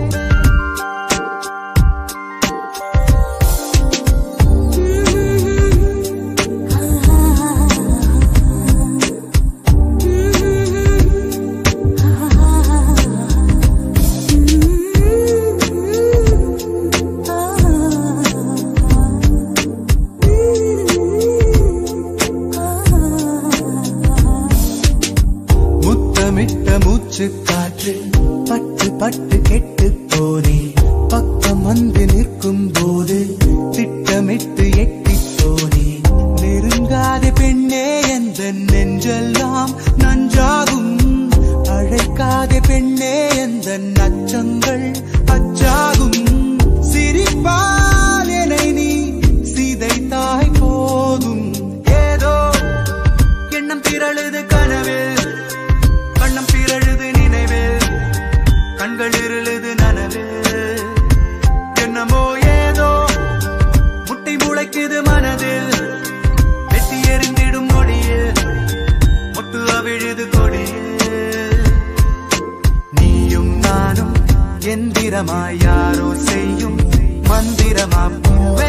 முத்தமிட்ட மூச்சு காற்று பட்டு பட்டு கெட்டு போனே பக்கம் வந்து நிற்கும் போது திட்டமிட்டு எட்டி போனே நெருங்காத பெண்ணே எந்த நெஞ்செல்லாம் நஞ்சாகும் அழைக்காத பெண்ணே எந்த நச்சங்கள் அச்சாகும் சிரிப்பால் என்னை நீ சிதைத்தாய் போதும் ஏதோ எண்ணம் திரழுது கனவில் கண்ணம் பிறழுது நினைவில் கண்கள் இருளுது நனவில் என்னமோ ஏதோ முட்டி முளைக்குது மனதில் வெட்டி எறிந்திடும் நொடியில் முட்டு அவிழுது கொடியில் நீயும் நானும் எந்திரமாய் யாரோ செய்யும் மந்திரமா பூவே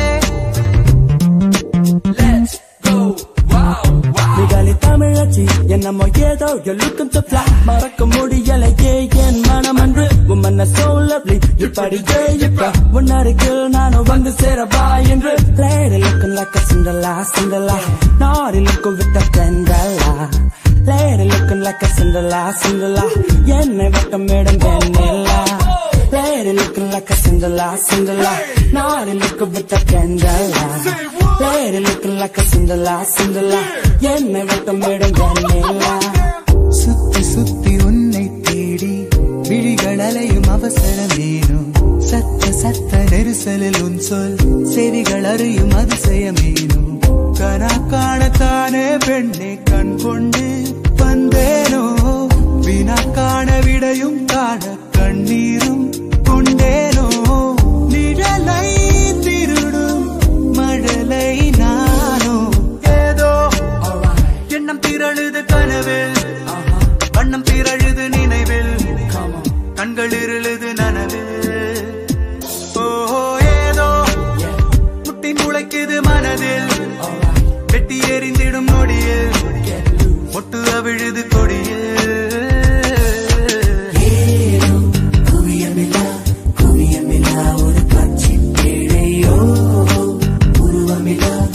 நிகாலி தமிழச்சி என்னமோ ஏதோ you're looking to fly மறக்க முடியலையே என் மனம் அன்று woman are so lovely இப்படியே இப்ப உன்னருகில் நானும் வந்து சேரவா என்று play like a Cinderella, Cinderella. Naughty looking with the Cinderella. Lady looking like a Cinderella, Cinderella. என்னை வட்டமிடும் வெண்ணிலா. Lady looking like a Cinderella, Cinderella. Naughty looking with the Cinderella. Lady looking like a Cinderella, Cinderella. என்னை வட்டமிடும் வெண்ணிலா. சுத்தி சுத்தி உன்னை தேடி விழிகள் அலையும் அவசரமேனும் சத்த சத்த நெரிசலில் உன் சொல் செவிகள் அறியும் அதிசயமேனும் கனா காணத்தானே பெண்ணை கண் கொண்டு வந்தேனோ வினா காண விடையும் காண கண்ணீரும் கொண்டேனோ நிழலை திருடும் மழலை நானோ ஏதோ எண்ணம் திரழுது கனவில் வண்ணம் திரழுது நினைவில் கண்கள் இருளுது நனவில் ஓஹோ ஏதோ முட்டி முளைக்குது மனதில் வெட்டி எறிந்திடும் நொடியில் ஒட்டு அவிழுது கொடியில் குவியமில்லா குவியமில்லா ஒரு காட்சி பேழையோ உருவமில்லா